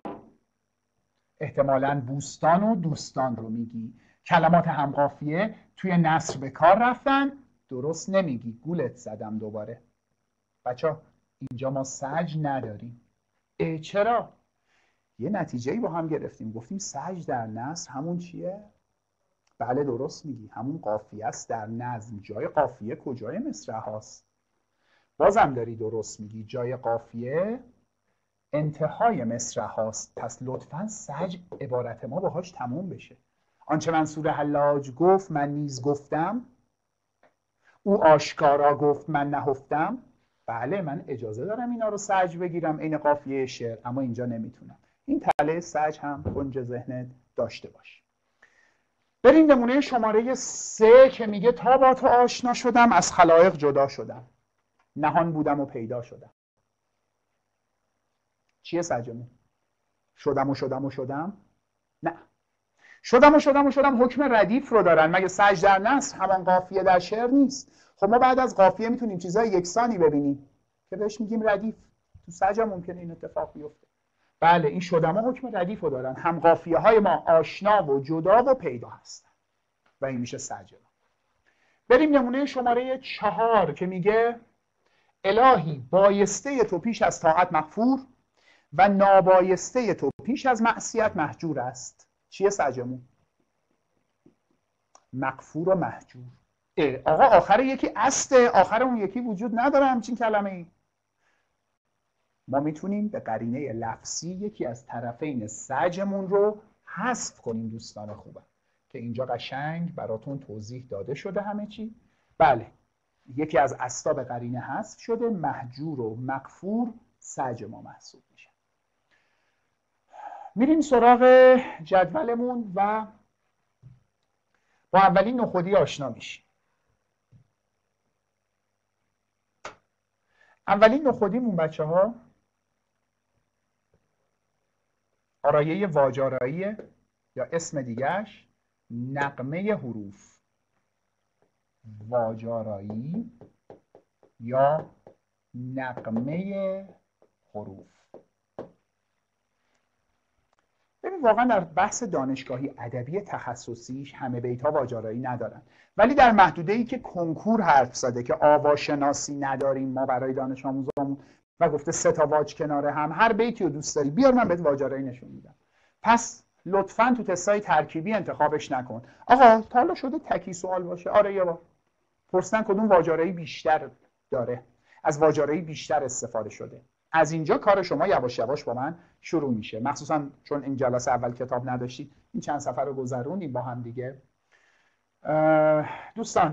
A: احتمالاً بوستان و دوستان رو میگی. کلمات هم قافیه توی نثر به کار رفتن. درست نمیگی. گولت زدم دوباره. بچه‌ها اینجا ما سج نداریم. اه چرا؟ یه نتیجه‌ای با هم گرفتیم. گفتیم سج در نثر همون چیه؟ بله درست میگی، همون قافیه است در نظم. جای قافیه کجای مصرع هاست؟ بازم داری درست میگی، جای قافیه انتهای مصرع هاست. پس لطفاً سج عبارت ما باهاش تموم بشه. آنچه منصور حلاج گفت من نیز گفتم، او آشکارا گفت من نهفتم. بله من اجازه دارم اینا رو سج بگیرم عین قافیه شعر، اما اینجا نمیتونم. این تله سج هم کنج ذهنت داشته باش. بریم نمونه شماره سه که میگه تا با تو آشنا شدم از خلایق جدا شدم، نهان بودم و پیدا شدم. چیه سجمون؟ شدم و شدم و شدم؟ نه. شدم و شدم و شدم حکم ردیف رو دارن. مگه سج در نثر همان قافیه در شعر نیست؟ خب ما بعد از قافیه میتونیم چیزای یکسانی ببینیم که بهش میگیم ردیف. تو سج هم ممکنه این اتفاق بیفته. بله، این شدما حکم ردیف رو دارن. هم قافیه های ما آشنا و جدا و پیدا هستن و این میشه سج. بریم نمونه شماره چهار که میگه الهی بایسته تو پیش از طاعت مغفور و نابایسته تو پیش از معصیت محجور است. چیه سجمون؟ مغفور و محجور. آقا آخر یکی استه، آخر اون یکی وجود نداره همچین کلمه ای. ما میتونیم به قرینه لفظی یکی از طرفین سجمون رو حذف کنیم دوستان خوبم که اینجا قشنگ براتون توضیح داده شده همه چی. بله، یکی از اسباب قرینه حذف شده، محجور و مغفور سج ما محسوب میشه. میریم سراغ جدولمون و با اولین نخودی آشنا میشیم. اولین نخودیمون بچه ها آرایه واجارایی یا اسم دیگهش نغمه حروف. واجارایی یا نغمه حروف. ببین واقعا در بحث دانشگاهی ادبی تخصصیش همه بیت‌ها واجارایی ندارن، ولی در محدوده‌ای که کنکور حرف زده که آواشناسی نداریم ما برای دانش آموزامون و گفته سه تا واج کناره هم، هر بیتی رو دوست داری بیار من بهت واجارایی نشون میدم. پس لطفاً تو تستای ترکیبی انتخابش نکن. آقا تا حالا شده تکی سوال باشه؟ آره یه بار پرسیدن کدوم واجارایی بیشتر داره، از واجارایی بیشتر استفاده شده. از اینجا کار شما یواش یواش با من شروع میشه، مخصوصا چون این جلسه اول کتاب نداشتید، این چند سفر رو گذروندیم با هم دیگه. دوستان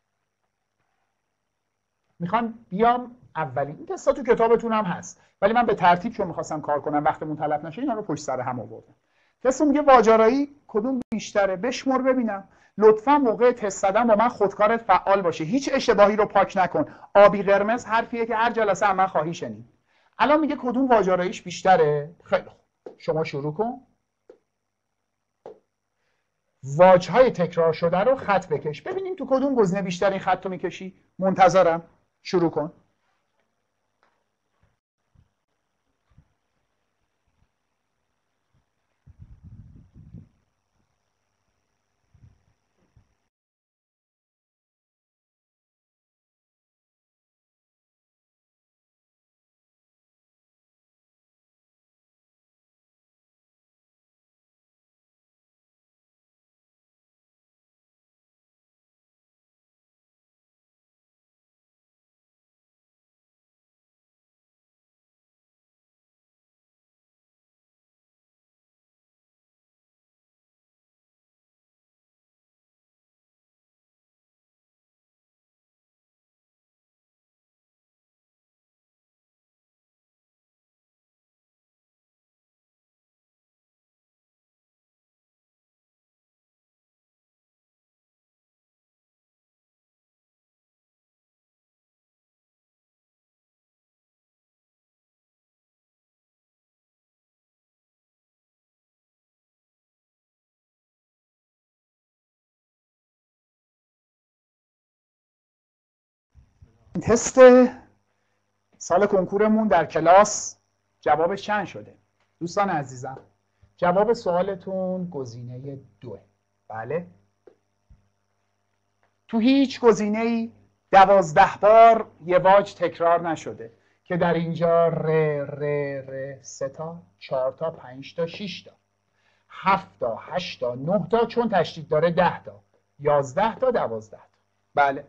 A: میخوام بیام اولین این تستا تو کتابتون هم هست، ولی من به ترتیب چون میخواستم کار کنم وقتمون تلف نشه اینا رو پشت سر هم آوردم. تست میگه واجارایی کدوم بیشتره، بشمر ببینم. لطفا موقع تست زدن با من خودکارت فعال باشه، هیچ اشتباهی رو پاک نکن. آبی قرمز حرفیه که هر جلسه هم من خواهی شنید. الان میگه کدوم واجاراییش بیشتره. خیلی خوب، شما شروع کن. واجهای تکرار شده رو خط بکش، ببینیم تو کدوم گزینه بیشتر این خط رو میکشی. منتظرم، شروع کن. تست سال کنکورمون در کلاس جوابش چند شده دوستان عزیزم؟ جواب سوالتون گزینه دوه. بله، تو هیچ گزینه‌ای دوازده بار یه واج تکرار نشده که در اینجا ر ر ر سه تا، چهار تا، پنج تا، شش تا، هفت تا، هشت تا، نه تا، چون تشدید داره ده تا، یازده تا، دوازده تا. بله،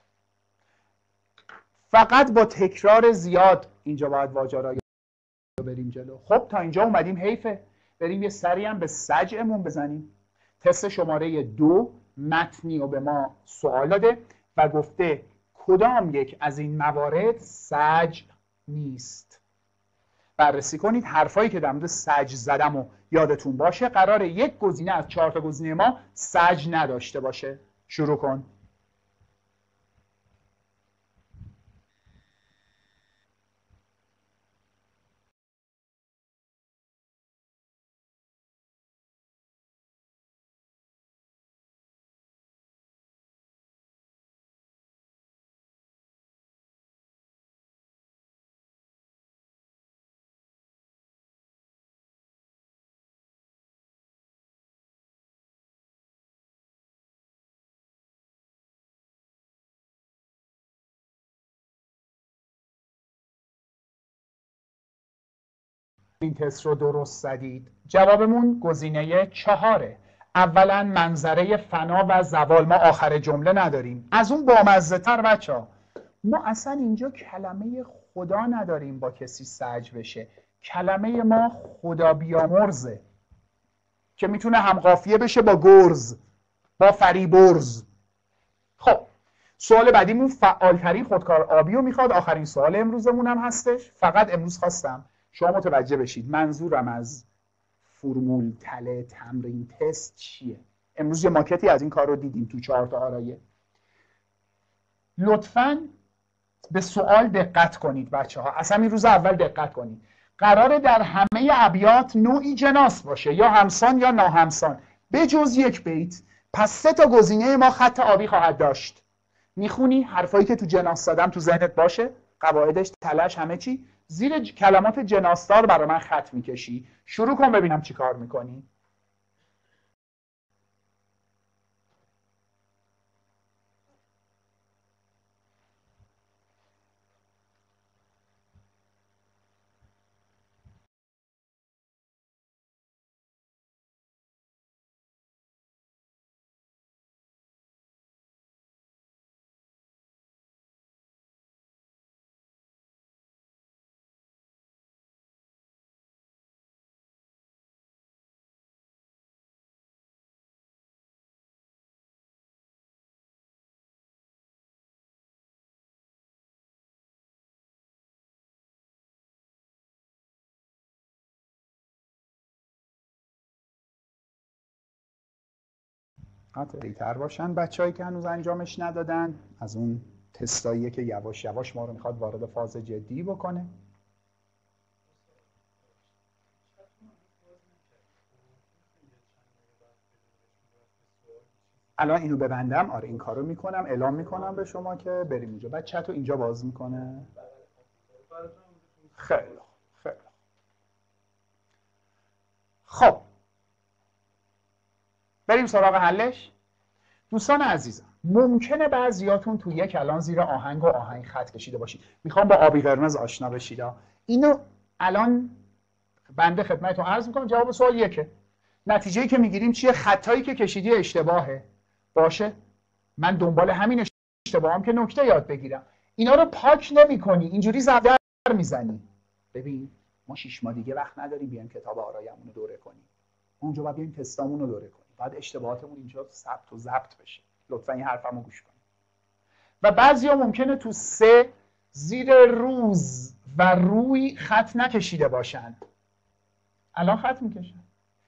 A: فقط با تکرار زیاد اینجا باید واجارایی رو بریم جلو. خب تا اینجا اومدیم، حیفه بریم یه سری هم به سجعمون بزنیم. تست شماره دو متنی رو به ما سوال داده و گفته کدام یک از این موارد سج نیست. بررسی کنید. حرفایی که در مورد سج زدم و یادتون باشه، قراره یک گزینه از چهار تا گزینه ما سج نداشته باشه. شروع کن. این تست رو درست زدید؟ جوابمون گزینه چهاره. اولا منظره فنا و زوال، ما آخر جمله نداریم. از اون بامزه تر بچه ها، ما اصلا اینجا کلمه خدا نداریم با کسی سج بشه. کلمه ما خدا بیامرزه که میتونه همقافیه بشه با گرز، با فریبرز. خب سوال بعدیمون فعالترین خودکار آبی رو میخواد. آخرین سوال امروزمون هم هستش. فقط امروز خواستم شما متوجه بشید منظورم از فرمول تله تمرین تست چیه. امروز یه ماکتی از این کار رو دیدیم تو چهار تا آرایه. لطفاً به سوال دقت کنید بچه ها. اصلا این روز اول دقت کنید. قراره در همه ابیات نوعی جناس باشه، یا همسان یا ناهمسان، به جز یک بیت. پس سه تا گزینه ما خط آبی خواهد داشت. میخونی حرفایی که تو جناس دادم تو ذهنت باشه، قواعدش، تلش، همه چی. زیر کلمات جناسدار برای من خط میکشی. شروع کن ببینم چی کار میکنی. تر باشن بچه‌هایی که هنوز انجامش ندادن. از اون تستاییه که یواش یواش ما رو میخواد وارد فاز جدی بکنه. الان اینو ببندم. آره این کارو میکنم، اعلام میکنم به شما که بریم اونجا. بعد چت رو اینجا باز میکنه. خیلی خیلی خب بریم سراغ حلش. دوستان عزیزم، ممکنه بعضیاتون تو یک کلام زیر آهنگ و آهنگ خط کشیده باشید. میخوام با آبی قرمز آشنا بشید. اینو الان بنده خدمتتون عرض میکنم. جواب سوال یکه. نتیجه‌ای که میگیریم چیه؟ خطایی که کشیدی اشتباهه. باشه، من دنبال همین اشتباهم که نکته یاد بگیرم. اینا رو پاک نمی‌کنی، اینجوری زبر میزنی. ببین ما شش ماه دیگه وقت نداریم بیایم کتاب آرایمون رو دوره کنیم. اونجا باید بیایم تستامون رو دوره کنیم. بعد اشتباهاتمون اینجا ثبت و ضبط بشه. لطفا این حرفمو گوش کنید. و بعضیا ممکنه تو سه زیر روز و روی خط نکشیده باشن. الان خط میکشن.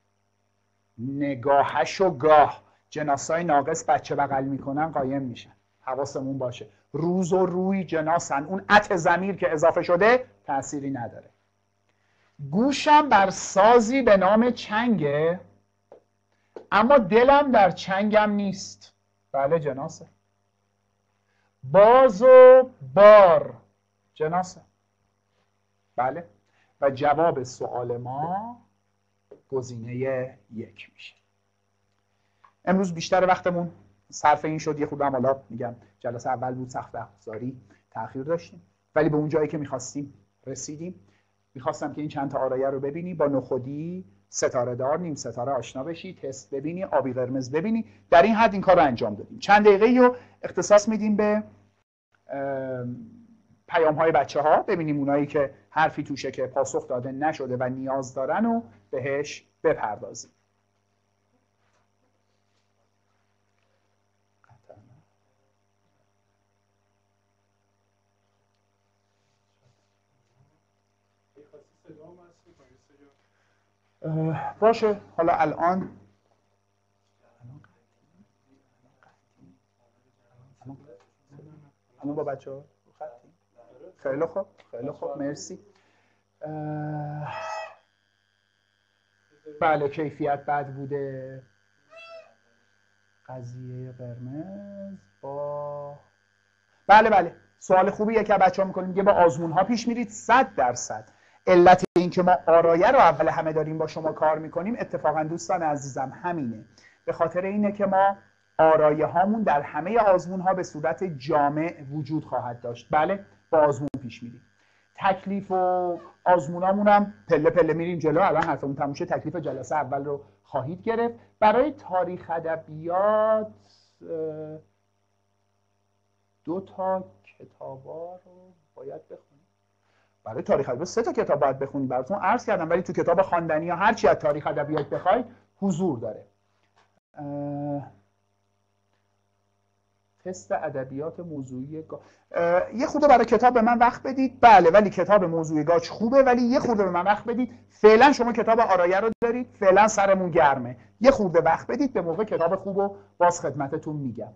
A: نگاهش و گاه جناسای ناقص بچه بغل میکنن قایم میشن. حواسمون باشه روز و روی جناسن. اون ات ضمیر که اضافه شده تأثیری نداره. گوشم بر سازی به نام چنگه، اما دلم در چنگم نیست. بله جناسه. باز و بار جناسه. بله. و جواب سوال ما گزینه یک میشه. امروز بیشتر وقتمون صرف این شد. یه خودم حالا میگم جلسه اول بود، سخت افزاری تأخیر داشتیم، ولی به اون جایی که میخواستیم رسیدیم. میخواستم که این چند تا آرایه رو ببینی، با نخودی، ستاره دار، نیم ستاره آشنا بشی، تست ببینی، آبی قرمز ببینی. در این حد این کار رو انجام دادیم. چند دقیقه رو اختصاص میدیم به پیام های بچه ها، ببینیم اونایی که حرفی توشه که پاسخ داده نشده و نیاز دارن و بهش بپردازیم. باشه حالا الان الان با بچه ها خیلی خوب خیلی خوب مرسی. بله کیفیت بد بوده. قضیه قرمز با بله بله سوال خوبیه که بچه ها میکنیم. میگه با آزمون ها پیش میرید. صد درصد علت این که ما آرایه رو اول همه داریم با شما کار میکنیم اتفاقا دوستان عزیزم همینه. به خاطر اینه که ما آرایه هامون در همه آزمون ها به صورت جامع وجود خواهد داشت. بله با آزمون پیش میریم. تکلیف و آزمونامونم پله پله میریم جلو. الان حرفمون تموم شه تکلیف جلسه اول رو خواهید گرفت. برای تاریخ ادبیات دو تا کتابا رو باید بخونید. برای تاریخ ادبیات سه تا کتاب باید بخونید، براتون عرض کردم، ولی تو کتاب خواندنی ها هر چی از تاریخ ادبیات بخواید حضور داره. تست ادبیات موضوعی گا... یه خورده برای کتاب به من وقت بدید. بله، ولی کتاب موضوعی گاچ خوبه، ولی یه خورده به من وقت بدید. فعلا شما کتاب آرایه رو دارید، فعلا سرمون گرمه، یه خورده وقت بدید، به موقع کتاب خوبو باز خدمتتون میگم.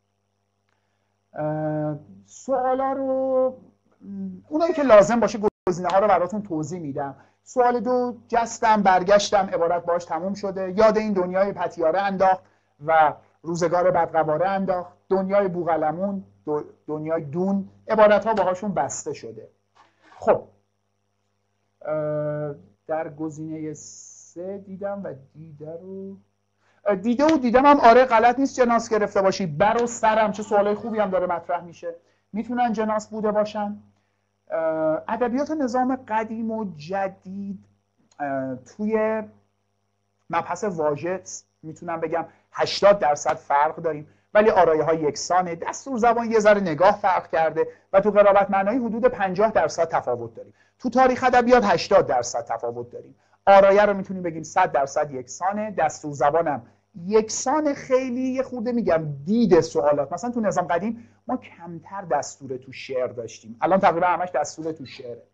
A: سوالا رو اونایی که لازم باشه گزینه ها رو براتون توضیح میدم. سوال دو، جستم برگشتم عبارت باش تموم شده. یاد این دنیای پتیاره انداخت و روزگار بدقواره انداخت. دنیای بوقلمون، دنیای دون، عبارت ها باهاشون بسته شده. خب در گزینه سه دیدم و دیده رو دیده و دیدم هم آره غلط نیست جناس گرفته باشی. بر و سرم چه سوالای خوبی هم داره مطرح میشه، میتونن جناس بوده باشن. ادبیات نظام قدیم و جدید توی مبحث واژه میتونم بگم هشتاد درصد فرق داریم، ولی آرایه ها یکسانه. دستور زبان یه ذره نگاه فرق کرده و تو قرابت معنایی حدود پنجاه درصد تفاوت داریم. تو تاریخ ادبیات هشتاد درصد تفاوت داریم. آرایه رو میتونیم بگیم صد درصد یکسانه. دستور زبانم یکسان. خیلی یه خورده میگم دید سوالات، مثلا تو نظام قدیم ما کمتر دستور تو شعر داشتیم، الان تقریبا همش دستور تو شعره.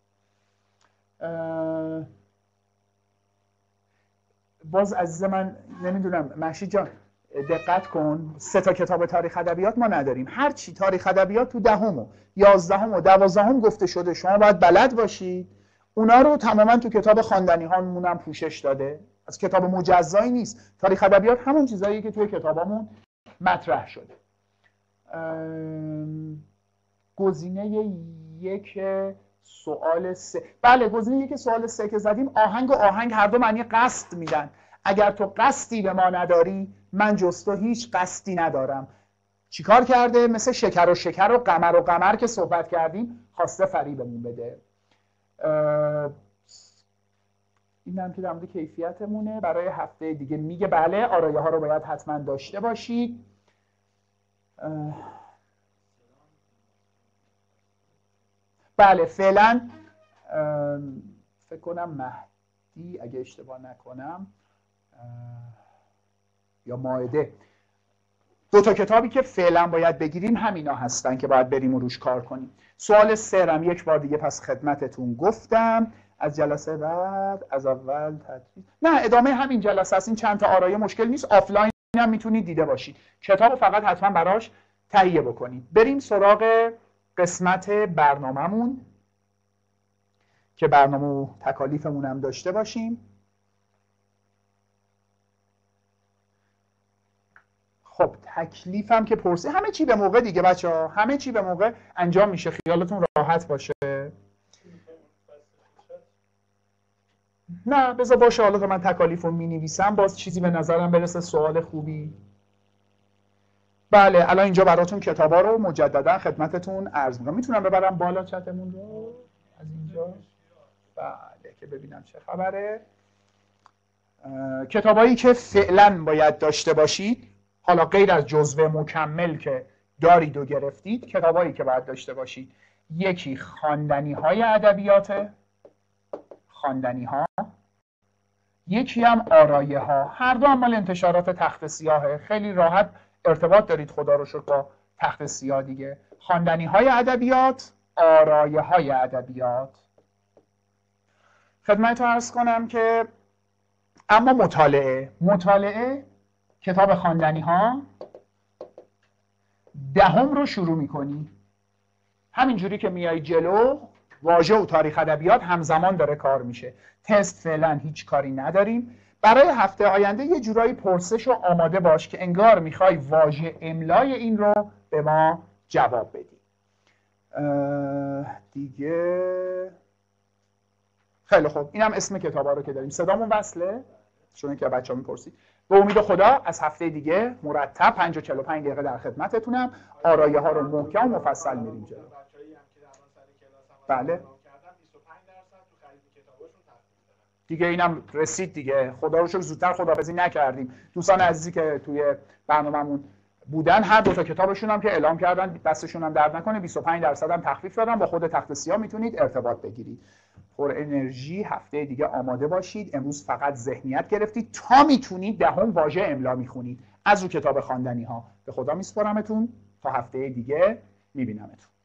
A: باز عزیز من نمیدونم مهشید جان دقت کن، سه تا کتاب تاریخ ادبیات ما نداریم. هر چی تاریخ ادبیات تو دهم و یازدهم و دوازدهم گفته شده شما باید بلد باشید. اونا رو تماما تو کتاب خواندنی هامون هم پوشش داده. از کتاب مجزایی نیست. تاریخ ادبیات همون چیزایی که توی کتابامون مطرح شده. گزینه یک سوال سه. بله، گزینه یک سوال سه که زدیم، آهنگ و آهنگ هر دو معنی قصد میدن. اگر تو قصدی به ما نداری، من جز تو هیچ قصدی ندارم. چیکار کرده؟ مثل شکر و شکر و قمر و قمر که صحبت کردیم، خواسته فریبمون بده. این هم که در مورد کیفیتمونه. برای هفته دیگه میگه بله آرایه ها رو باید حتما داشته باشید. بله فعلا فکر کنم مهدی اگه اشتباه نکنم یا مائده، دو تا کتابی که فعلا باید بگیریم همینا هستن که باید بریم و روش کار کنیم. سوال سرم یک بار دیگه پس خدمتتون گفتم. از جلسه بعد از اول تدریس نه ادامه همین جلسه است. این چند تا آرایه مشکل نیست، آفلاین هم میتونید دیده باشید. کتابو فقط حتما براش تهیه بکنید. بریم سراغ قسمت برنامه‌مون که برنامه و تکالیفمون هم داشته باشیم. خب تکلیفم که پرسه همه چی به موقع دیگه بچه‌ها، همه چی به موقع انجام میشه، خیالتون راحت باشه. نه بذار باشه، حالا که من تکالیف رو می‌نویسم باز چیزی به نظرم برسه سوال خوبی. بله الان اینجا براتون کتابا رو مجددا خدمتتون عرض می‌کنم. میتونم ببرم بالا چتمون رو از اینجا؟ بله که ببینم چه خبره. کتابایی که فعلا باید داشته باشید، حالا غیر از جزوه مکمل که دارید و گرفتید، کتابایی که باید داشته باشید، یکی خواندنی های ادبیات، خواندنی ها، یکی هم آرایه ها. هر دو هم مال انتشارات تخت سیاهه، خیلی راحت ارتباط دارید خدا رو شکر با تخت سیاه دیگه. خواندنی های ادبیات، آرایه های ادبیات. خدمتتون عرض کنم که اما مطالعه مطالعه کتاب خواندنی ها دهم رو شروع میکنی. همینجوری که میای جلو واژه و تاریخ ادبیات همزمان داره کار میشه. تست فعلا هیچ کاری نداریم. برای هفته آینده یه جورایی پرسش و آماده باش که انگار میخوای واژه املای این رو به ما جواب بدی. دیگه خیلی خوب، اینم اسم کتابا رو که داریم. صدامون وصله؟ چون که بچه‌ها میپرسید. به امید خدا از هفته دیگه مرتب پنج و چهل و پنج دقیقه در خدمتتونم. آرایه ها رو محکم و مفصل میریم جلو. بله دیگه اینم رسید دیگه، خدا رو شکر زودتر خداحافظی نکردیم. دوستان عزیزی که توی برنامه‌مون بودن هر دو تا کتابشون هم که اعلام کردن دستشون هم درد نکنه، بیست و پنج درصد هم تخفیف دادن. با خود تخت سیاه میتونید ارتباط بگیرید. پر انرژی، هفته دیگه آماده باشید. امروز فقط ذهنیت گرفتید تا میتونید دهم واژه املا میخونید از رو کتاب خواندنی ها. به خدا میسپارمتون تا هفته دیگه، میبینمتون.